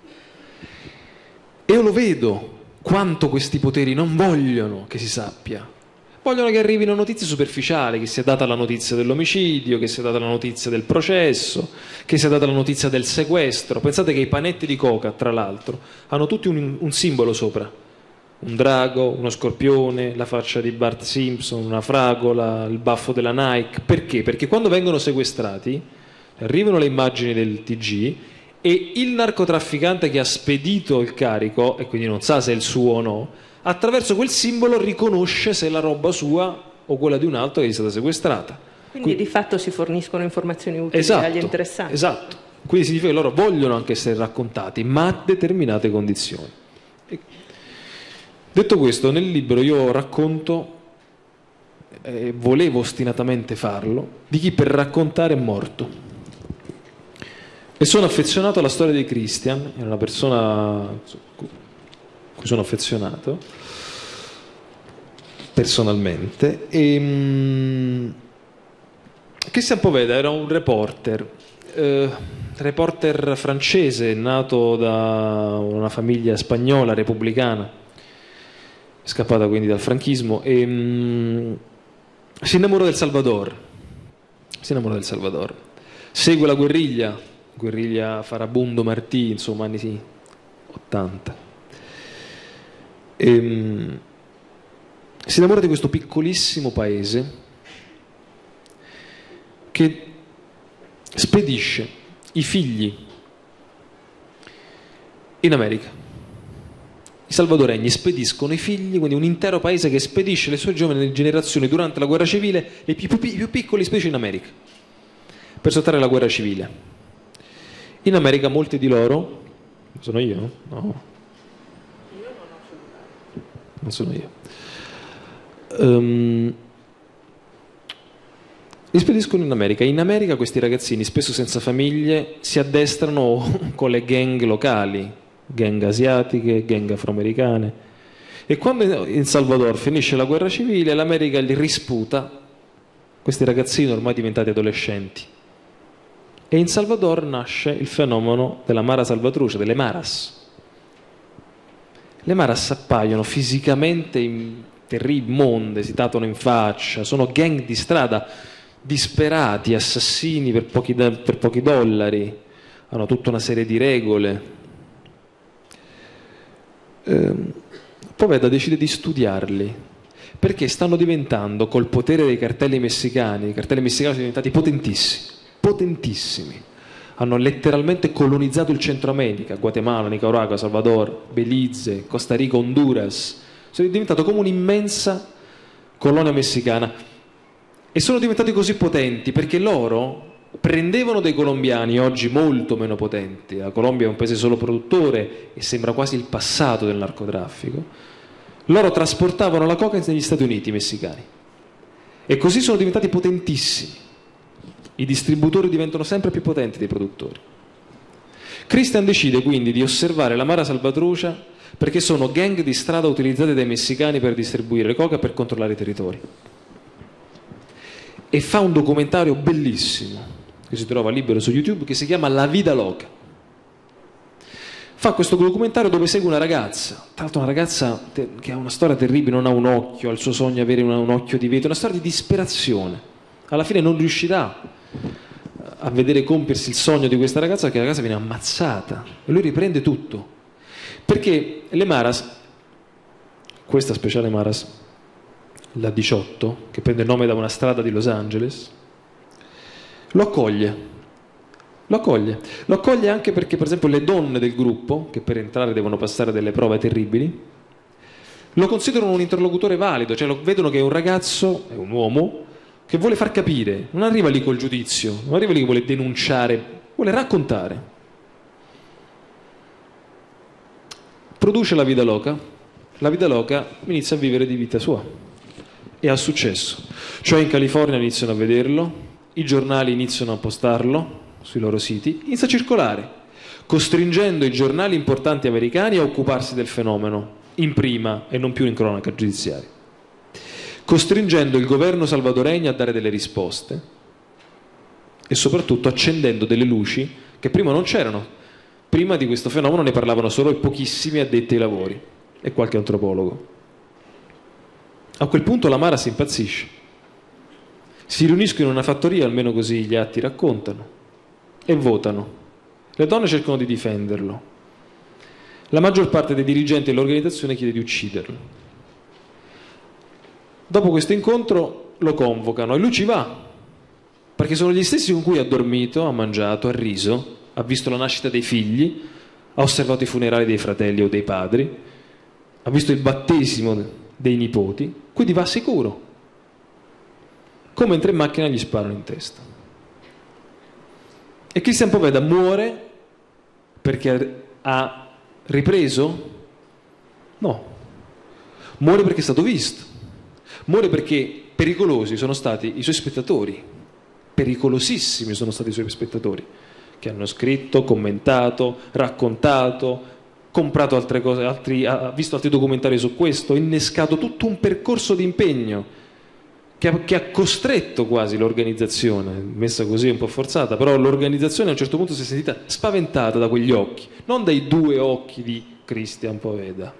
E io lo vedo quanto questi poteri non vogliono che si sappia. Vogliono che arrivino notizie superficiali, che sia data la notizia dell'omicidio, che sia data la notizia del processo, che sia data la notizia del sequestro. Pensate che i panetti di coca, tra l'altro, hanno tutti un, un simbolo sopra. Un drago, uno scorpione, la faccia di Bart Simpson, una fragola, il baffo della Nike. Perché? Perché quando vengono sequestrati, arrivano le immagini del T G e il narcotrafficante che ha spedito il carico, e quindi non sa se è il suo o no, attraverso quel simbolo riconosce se è la roba sua o quella di un altro che è stata sequestrata. Quindi, Quindi di fatto si forniscono informazioni utili esatto, agli interessati. Esatto. Quindi significa che loro vogliono anche essere raccontati, ma a determinate condizioni. E detto questo, nel libro io racconto, e eh, volevo ostinatamente farlo, di chi per raccontare è morto. E sono affezionato alla storia di Christian, è una persona a cui sono affezionato personalmente. E, um, Christian Poveda era un reporter, eh, reporter francese, nato da una famiglia spagnola repubblicana, scappata quindi dal franchismo, e um, si innamora del Salvador, si innamora del Salvador, segue la guerriglia, guerriglia Farabundo Martí, insomma anni sì, ottanta. E, um, si innamora di questo piccolissimo paese che spedisce i figli in America. I salvadoregni spediscono i figli, quindi un intero paese che spedisce le sue giovani generazioni durante la guerra civile, i più, più, più piccoli spedisce in America per sottrarre la guerra civile. In America molti di loro, sono io? No. Non sono io. Um, li spediscono in America. In America questi ragazzini, spesso senza famiglie, si addestrano con le gang locali, gang asiatiche, gang afroamericane. E quando in Salvador finisce la guerra civile, l'America li risputa questi ragazzini ormai diventati adolescenti. E in Salvador nasce il fenomeno della Mara Salvatrucha, delle Maras. Le Maras appaiono fisicamente in terribili, immonde, si tatuano in faccia, sono gang di strada, disperati, assassini per pochi, per pochi dollari, hanno tutta una serie di regole. Eh, Poveda decide di studiarli, perché stanno diventando, col potere dei cartelli messicani, i cartelli messicani sono diventati potentissimi, potentissimi. hanno letteralmente colonizzato il Centro America, Guatemala, Nicaragua, Salvador, Belize, Costa Rica, Honduras. Sono diventato come un'immensa colonia messicana e sono diventati così potenti perché loro prendevano dei colombiani oggi molto meno potenti. La Colombia è un paese solo produttore e sembra quasi il passato del narcotraffico. Loro trasportavano la coca negli Stati Uniti, i messicani, e così sono diventati potentissimi. I distributori diventano sempre più potenti dei produttori. Christian decide quindi di osservare la Mara Salvatrucha perché sono gang di strada utilizzate dai messicani per distribuire coca e per controllare i territori. E fa un documentario bellissimo che si trova libero su YouTube, che si chiama La Vida Loca. Fa questo documentario dove segue una ragazza, tra l'altro una ragazza che ha una storia terribile, non ha un occhio, ha il suo sogno avere una, un occhio di vetro, una storia di disperazione. Alla fine non riuscirà a vedere compiersi il sogno di questa ragazza perché la ragazza viene ammazzata e lui riprende tutto. Perché le Maras, questa speciale Maras, la diciotto, che prende il nome da una strada di Los Angeles, lo accoglie. Lo accoglie. Lo accoglie anche perché, per esempio, le donne del gruppo, che per entrare devono passare delle prove terribili, lo considerano un interlocutore valido, cioè lo vedono che è un ragazzo, è un uomo, che vuole far capire, non arriva lì col giudizio, non arriva lì che vuole denunciare, vuole raccontare. Produce La Vida Loca, La Vida Loca inizia a vivere di vita sua e ha successo. Cioè in California iniziano a vederlo, i giornali iniziano a postarlo sui loro siti, inizia a circolare, costringendo i giornali importanti americani a occuparsi del fenomeno, in prima e non più in cronaca giudiziaria, costringendo il governo salvadoregno a dare delle risposte e soprattutto accendendo delle luci che prima non c'erano. Prima di questo fenomeno ne parlavano solo pochissimi addetti ai lavori e qualche antropologo. A quel punto la Mara si impazzisce. Si riuniscono in una fattoria, almeno così gli atti raccontano, e votano. Le donne cercano di difenderlo. La maggior parte dei dirigenti dell'organizzazione chiede di ucciderlo. Dopo questo incontro lo convocano e lui ci va, perché sono gli stessi con cui ha dormito, ha mangiato, ha riso, ha visto la nascita dei figli, ha osservato i funerali dei fratelli o dei padri, ha visto il battesimo dei nipoti, quindi va sicuro. Come entra in macchina gli sparano in testa. E Christian Poveda muore perché ha ripreso? No. Muore perché è stato visto. Muore perché pericolosi sono stati i suoi spettatori. Pericolosissimi sono stati i suoi spettatori, che hanno scritto, commentato, raccontato, comprato altre cose, altri, ha visto altri documentari su questo, innescato tutto un percorso di impegno che ha, che ha costretto quasi l'organizzazione, messa così un po' forzata, però l'organizzazione a un certo punto si è sentita spaventata da quegli occhi, non dai due occhi di Christian Poveda.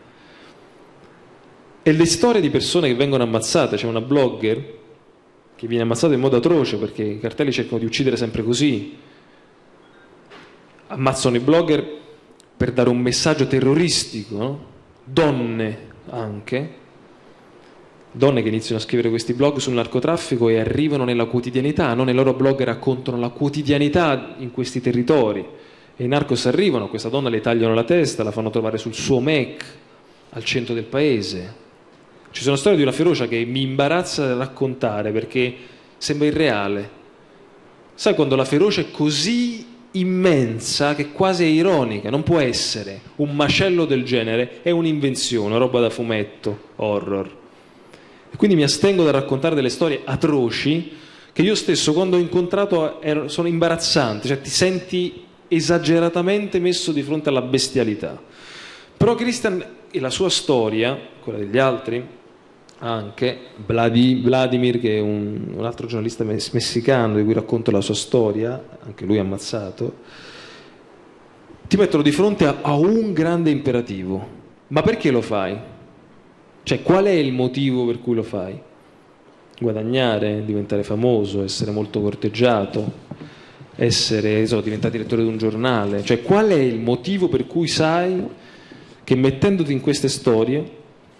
E le storie di persone che vengono ammazzate, c'è una blogger che viene ammazzata in modo atroce perché i cartelli cercano di uccidere sempre così, ammazzano i blogger per dare un messaggio terroristico, no? Donne anche, donne che iniziano a scrivere questi blog sul narcotraffico e arrivano nella quotidianità, no? I loro blog raccontano la quotidianità in questi territori e i narcos arrivano, a questa donna le tagliano la testa, la fanno trovare sul suo Mac al centro del paese. Ci sono storie di una ferocia che mi imbarazza da raccontare perché sembra irreale. Sai quando la ferocia è così immensa che quasi è ironica, non può essere un macello del genere, è un'invenzione, roba da fumetto, horror. E quindi mi astengo da raccontare delle storie atroci che io stesso quando ho incontrato ero, sono imbarazzanti, cioè ti senti esageratamente messo di fronte alla bestialità. Però Christian e la sua storia, quella degli altri, anche Vladimir, che è un, un altro giornalista messicano di cui racconto la sua storia, anche lui ammazzato, ti mettono di fronte a, a un grande imperativo. Ma perché lo fai? Cioè, qual è il motivo per cui lo fai? Guadagnare, diventare famoso, essere molto corteggiato, essere, so, diventare direttore di un giornale? Cioè, qual è il motivo per cui sai che mettendoti in queste storie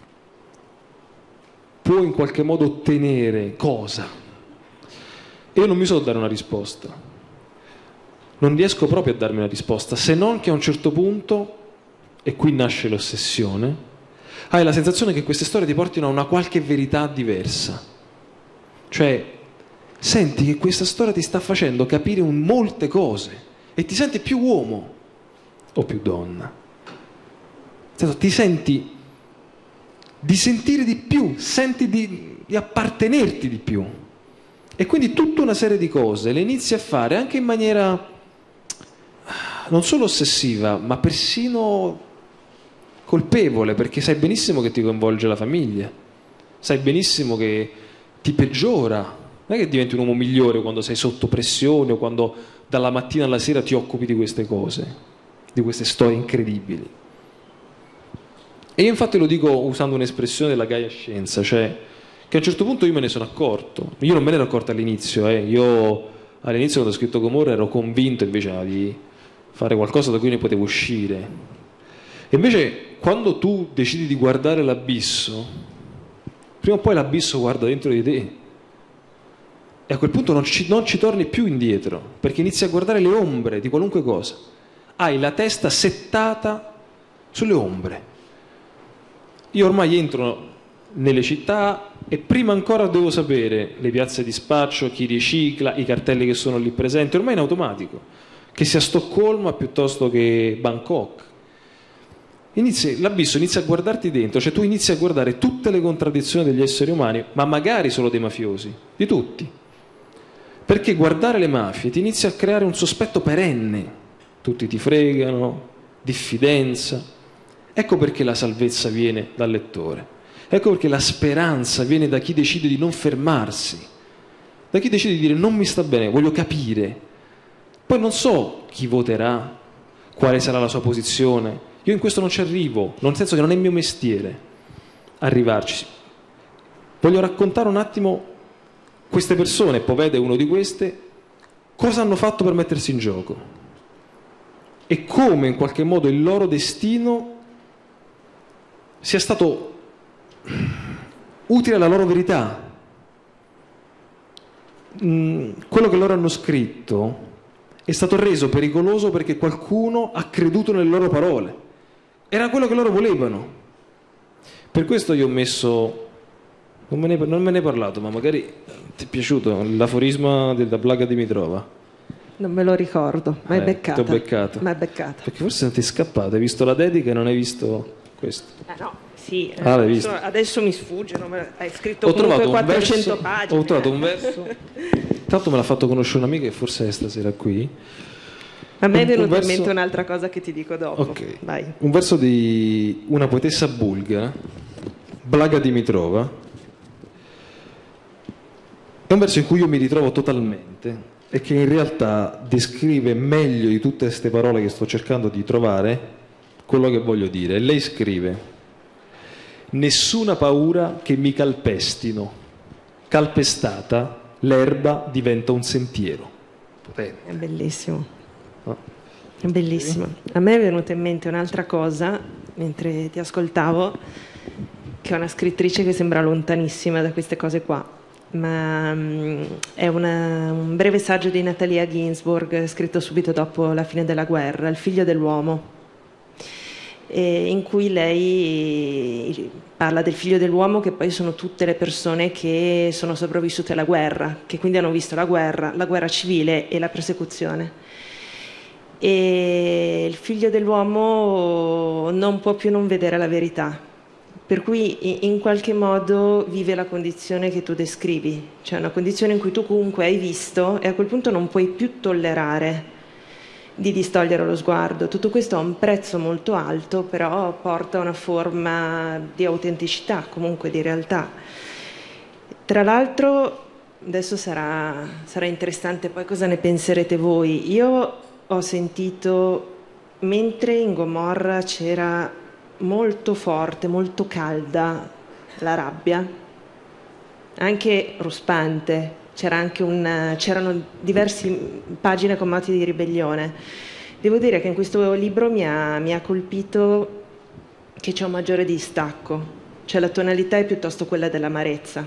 può in qualche modo ottenere cosa? E io non mi so dare una risposta. non riesco proprio a darmi una risposta, se non che a un certo punto, e qui nasce l'ossessione, hai la sensazione che queste storie ti portino a una qualche verità diversa. Cioè, senti che questa storia ti sta facendo capire un, molte cose e ti senti più uomo o più donna. Ti senti di sentire di più, senti di, di appartenerti di più. E quindi tutta una serie di cose le inizi a fare anche in maniera non solo ossessiva, ma persino colpevole, perché sai benissimo che ti coinvolge la famiglia, sai benissimo che ti peggiora. Non è che diventi un uomo migliore quando sei sotto pressione o quando dalla mattina alla sera ti occupi di queste cose, di queste storie incredibili. E io infatti lo dico usando un'espressione della Gaia Scienza, cioè che a un certo punto io me ne sono accorto. Io non me ne ero accorto all'inizio, eh. Io all'inizio quando ho scritto Gomorra ero convinto invece di fare qualcosa da cui ne potevo uscire. E invece quando tu decidi di guardare l'abisso, prima o poi l'abisso guarda dentro di te. E a quel punto non ci, non ci torni più indietro, perché inizi a guardare le ombre di qualunque cosa. Hai la testa settata sulle ombre. Io ormai entro nelle città e prima ancora devo sapere le piazze di spaccio, chi ricicla, i cartelli che sono lì presenti, ormai in automatico, che sia Stoccolma piuttosto che Bangkok. Inizi, l'abisso inizia a guardarti dentro, cioè tu inizi a guardare tutte le contraddizioni degli esseri umani, ma magari solo dei mafiosi, di tutti. Perché guardare le mafie ti inizia a creare un sospetto perenne, tutti ti fregano, diffidenza. Ecco perché la salvezza viene dal lettore, ecco perché la speranza viene da chi decide di non fermarsi, da chi decide di dire non mi sta bene, voglio capire. Poi non so chi voterà, quale sarà la sua posizione, io in questo non ci arrivo, nel senso che non è mio mestiere arrivarci. Voglio raccontare un attimo queste persone, Poveda è uno di queste, cosa hanno fatto per mettersi in gioco e come in qualche modo il loro destino sia stato utile alla loro verità. Mm, quello che loro hanno scritto è stato reso pericoloso perché qualcuno ha creduto nelle loro parole. Era quello che loro volevano. Per questo io ho messo... Non me ne, non me ne hai parlato, ma magari ti è piaciuto l'aforisma della Blaga Dimitrova? Non me lo ricordo, ma è eh, beccata. Ti ho beccato. Ma è beccata. Perché forse non ti è scappato, hai visto la dedica e non hai visto questo. Eh no, sì, ah, l'hai adesso, visto. adesso mi sfugge, non me... hai scritto ho comunque trovato quattrocento verso, pagine. Ho trovato un verso, tanto me l'ha fatto conoscere un'amica che forse è stasera qui. A me è venuta verso... in mente un'altra cosa che ti dico dopo. Ok, vai. Un verso di una poetessa bulgara, Blaga Dimitrova. È un verso in cui io mi ritrovo totalmente e che in realtà descrive meglio di tutte queste parole che sto cercando di trovare quello che voglio dire. Lei scrive: nessuna paura che mi calpestino, calpestata l'erba diventa un sentiero. Potente. È bellissimo. No? È bellissimo. A me è venuta in mente un'altra cosa mentre ti ascoltavo, che è una scrittrice che sembra lontanissima da queste cose qua, ma um, è una, un breve saggio di Natalia Ginzburg scritto subito dopo la fine della guerra, Il figlio dell'uomo, e in cui lei parla del figlio dell'uomo, che poi sono tutte le persone che sono sopravvissute alla guerra, che quindi hanno visto la guerra, la guerra civile e la persecuzione. E il figlio dell'uomo non può più non vedere la verità, per cui in qualche modo vive la condizione che tu descrivi, cioè una condizione in cui tu comunque hai visto e a quel punto non puoi più tollerare di distogliere lo sguardo. Tutto questo ha un prezzo molto alto, però porta a una forma di autenticità, comunque di realtà. Tra l'altro, adesso sarà, sarà interessante poi cosa ne penserete voi. Io ho sentito, mentre in Gomorra c'era molto forte, molto calda la rabbia, anche ruspante, c'era anche un, c'erano diverse pagine con moti di ribellione. Devo dire che in questo libro mi ha, mi ha colpito che c'è un maggiore distacco, cioè la tonalità è piuttosto quella dell'amarezza.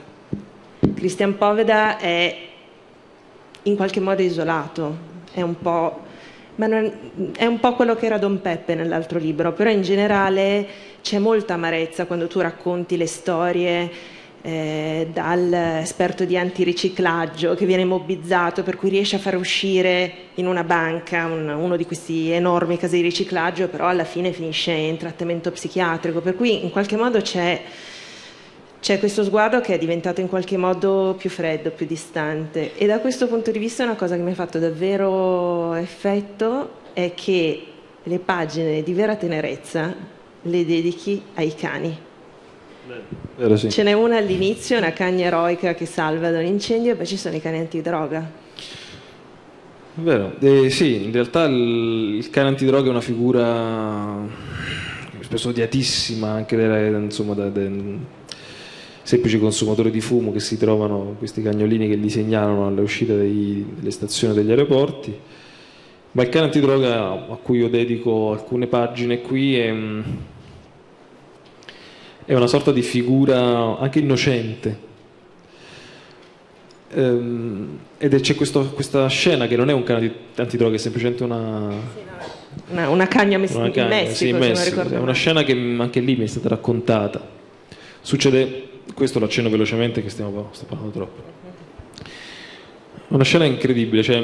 Cristian Poveda è in qualche modo isolato, è un po' ma non, è un po' quello che era Don Peppe nell'altro libro, però in generale c'è molta amarezza quando tu racconti le storie eh, dall'esperto di antiriciclaggio che viene mobbizzato, per cui riesce a far uscire in una banca un, uno di questi enormi casi di riciclaggio, però alla fine finisce in trattamento psichiatrico, per cui in qualche modo c'è C'è questo sguardo che è diventato in qualche modo più freddo, più distante, e da questo punto di vista una cosa che mi ha fatto davvero effetto è che le pagine di vera tenerezza le dedichi ai cani. Vero, sì. Ce n'è una all'inizio, una cagna eroica che salva da un incendio, e poi ci sono i cani antidroga. Vero, eh, sì, in realtà il, il cane antidroga è una figura spesso odiatissima anche delle, insomma, da, de, semplici consumatori di fumo che si trovano questi cagnolini che li segnalano alle uscite dei, delle stazioni degli aeroporti. Ma il cane antidroga, a cui io dedico alcune pagine qui, è, è una sorta di figura anche innocente. Ehm, ed c'è questo, questa scena che non è un cane antidroga, è semplicemente una... Una, una cagna mes- una cagna, in Messico, sì, in se Messico, non ricordo è una male. scena che anche lì mi è stata raccontata. Succede, questo lo accenno velocemente che stiamo sto parlando troppo. Una scena incredibile, cioè,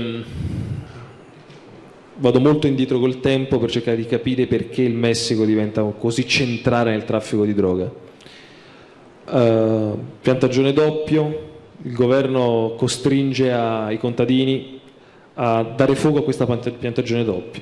vado molto indietro col tempo per cercare di capire perché il Messico diventa così centrale nel traffico di droga. Uh, piantagione d'oppio, il governo costringe a, i contadini a dare fuoco a questa piantagione d'oppio.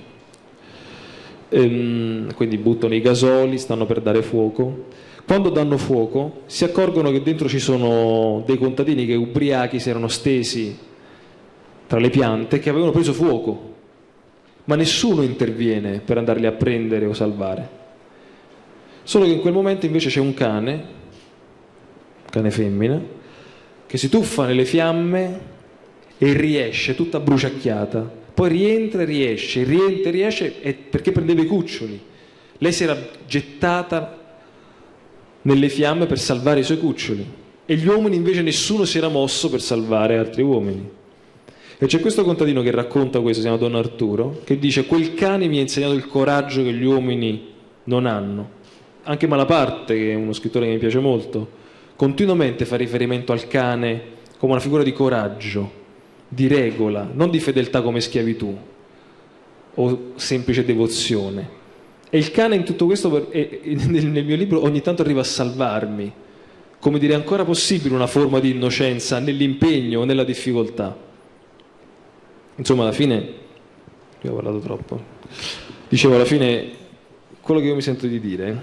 Ehm, quindi buttano i gasoli, stanno per dare fuoco. Quando danno fuoco si accorgono che dentro ci sono dei contadini che ubriachi si erano stesi tra le piante, che avevano preso fuoco, ma nessuno interviene per andarli a prendere o salvare. Solo che in quel momento invece c'è un cane, cane femmina, che si tuffa nelle fiamme e riesce tutta bruciacchiata, poi rientra e riesce, rientra e riesce, e perché prendeva i cuccioli. Lei si era gettata nelle fiamme per salvare i suoi cuccioli, e gli uomini invece nessuno si era mosso per salvare altri uomini. E c'è questo contadino che racconta questo, si chiama Don Arturo, che dice: quel cane mi ha insegnato il coraggio che gli uomini non hanno. Anche Malaparte, che è uno scrittore che mi piace molto, continuamente fa riferimento al cane come una figura di coraggio, di regola, non di fedeltà come schiavitù o semplice devozione. E il cane in tutto questo, nel mio libro, ogni tanto arriva a salvarmi, come dire, è ancora possibile una forma di innocenza nell'impegno o nella difficoltà. Insomma, alla fine, io ho parlato troppo, dicevo, alla fine quello che io mi sento di dire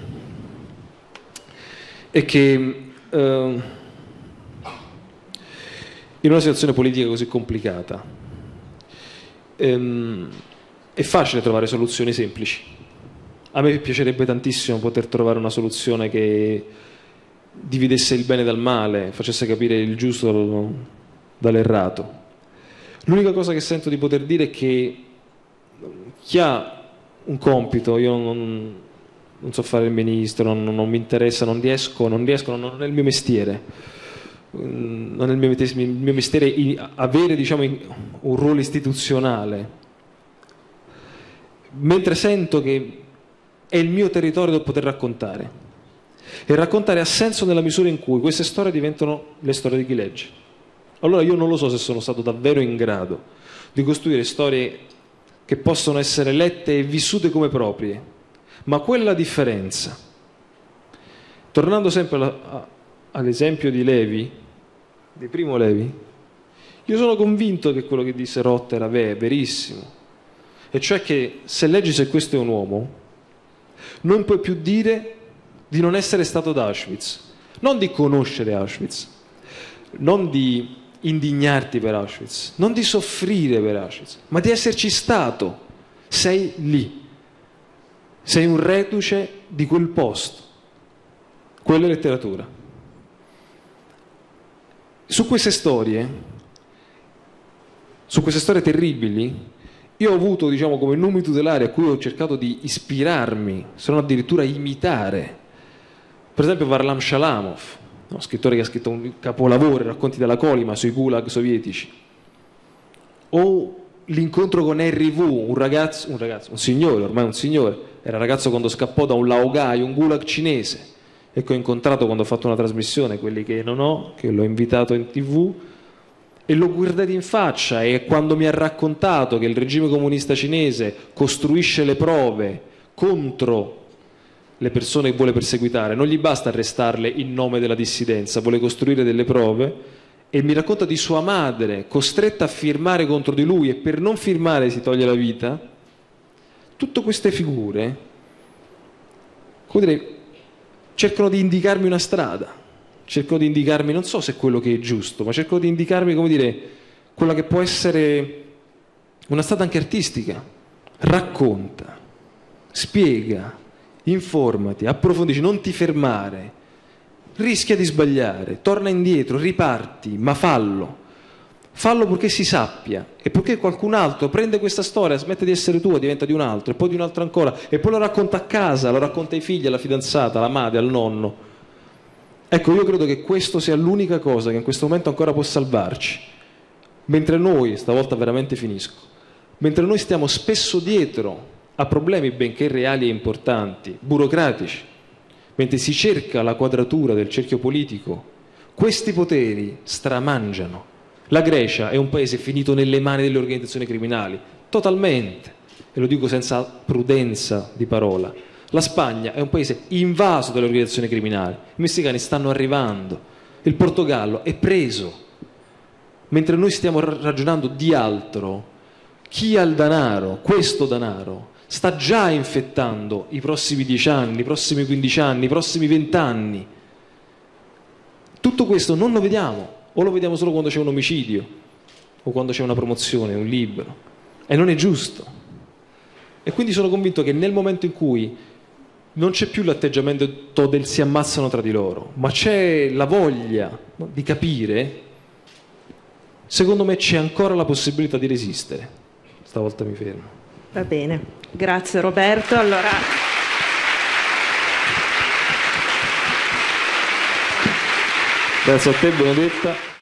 è che eh, in una situazione politica così complicata ehm, è facile trovare soluzioni semplici. A me piacerebbe tantissimo poter trovare una soluzione che dividesse il bene dal male, facesse capire il giusto dall'errato. L'unica cosa che sento di poter dire è che chi ha un compito, io non, non so fare il ministro, non, non mi interessa, non riesco, non riesco, non è il mio mestiere, non è il mio, il mio mestiere avere, diciamo, un ruolo istituzionale, mentre sento che è il mio territorio da poter raccontare, e raccontare ha senso nella misura in cui queste storie diventano le storie di chi legge. Allora io non lo so se sono stato davvero in grado di costruire storie che possono essere lette e vissute come proprie, ma quella differenza, tornando sempre alla, a, all'esempio di Levi, di Primo Levi, io sono convinto che quello che disse Rotter è verissimo, e cioè che se leggi Se questo è un uomo non puoi più dire di non essere stato ad Auschwitz, non di conoscere Auschwitz, non di indignarti per Auschwitz, non di soffrire per Auschwitz, ma di esserci stato. Sei lì, sei un reduce di quel posto. Quella è letteratura. Su queste storie, su queste storie terribili, io ho avuto, diciamo, come numi tutelari a cui ho cercato di ispirarmi, se non addirittura imitare. Per esempio Varlam Shalamov, uno scrittore che ha scritto un capolavoro, Racconti della colima, sui gulag sovietici. O l'incontro con Henry Wu, un ragazzo, un ragazzo, un signore, ormai un signore, era ragazzo quando scappò da un laogai, un gulag cinese, e che ho incontrato quando ho fatto una trasmissione, quelli che non ho, che l'ho invitato in tv, e l'ho guardato in faccia, e quando mi ha raccontato che il regime comunista cinese costruisce le prove contro le persone che vuole perseguitare, non gli basta arrestarle in nome della dissidenza, vuole costruire delle prove, e mi racconta di sua madre costretta a firmare contro di lui e per non firmare si toglie la vita. Tutte queste figure, come dire, cercano di indicarmi una strada, cercano di indicarmi, non so se è quello che è giusto, ma cercano di indicarmi, come dire, quella che può essere una strada anche artistica. Racconta, spiega, informati, approfondisci, non ti fermare, rischia di sbagliare, torna indietro, riparti, ma fallo. Fallo purché si sappia e purché qualcun altro prende questa storia, smette di essere tua, diventa di un altro, e poi di un altro ancora, e poi lo racconta a casa, lo racconta ai figli, alla fidanzata, alla madre, al nonno. Ecco, io credo che questo sia l'unica cosa che in questo momento ancora può salvarci. Mentre noi, stavolta veramente finisco, mentre noi stiamo spesso dietro a problemi benché reali e importanti, burocratici, mentre si cerca la quadratura del cerchio politico, questi poteri stramangiano. La Grecia è un paese finito nelle mani delle organizzazioni criminali, totalmente, e lo dico senza prudenza di parola. La Spagna è un paese invaso dalle organizzazioni criminali, i messicani stanno arrivando, il Portogallo è preso. Mentre noi stiamo ragionando di altro, chi ha il denaro, questo denaro, sta già infettando i prossimi dieci anni, i prossimi quindici anni, i prossimi venti anni. Tutto questo non lo vediamo, o lo vediamo solo quando c'è un omicidio, o quando c'è una promozione, un libro, e non è giusto. E quindi sono convinto che nel momento in cui non c'è più l'atteggiamento del si ammazzano tra di loro, ma c'è la voglia, no, di capire, secondo me c'è ancora la possibilità di resistere. Stavolta mi fermo. Va bene, grazie Roberto. Allora, grazie a te Benedetta.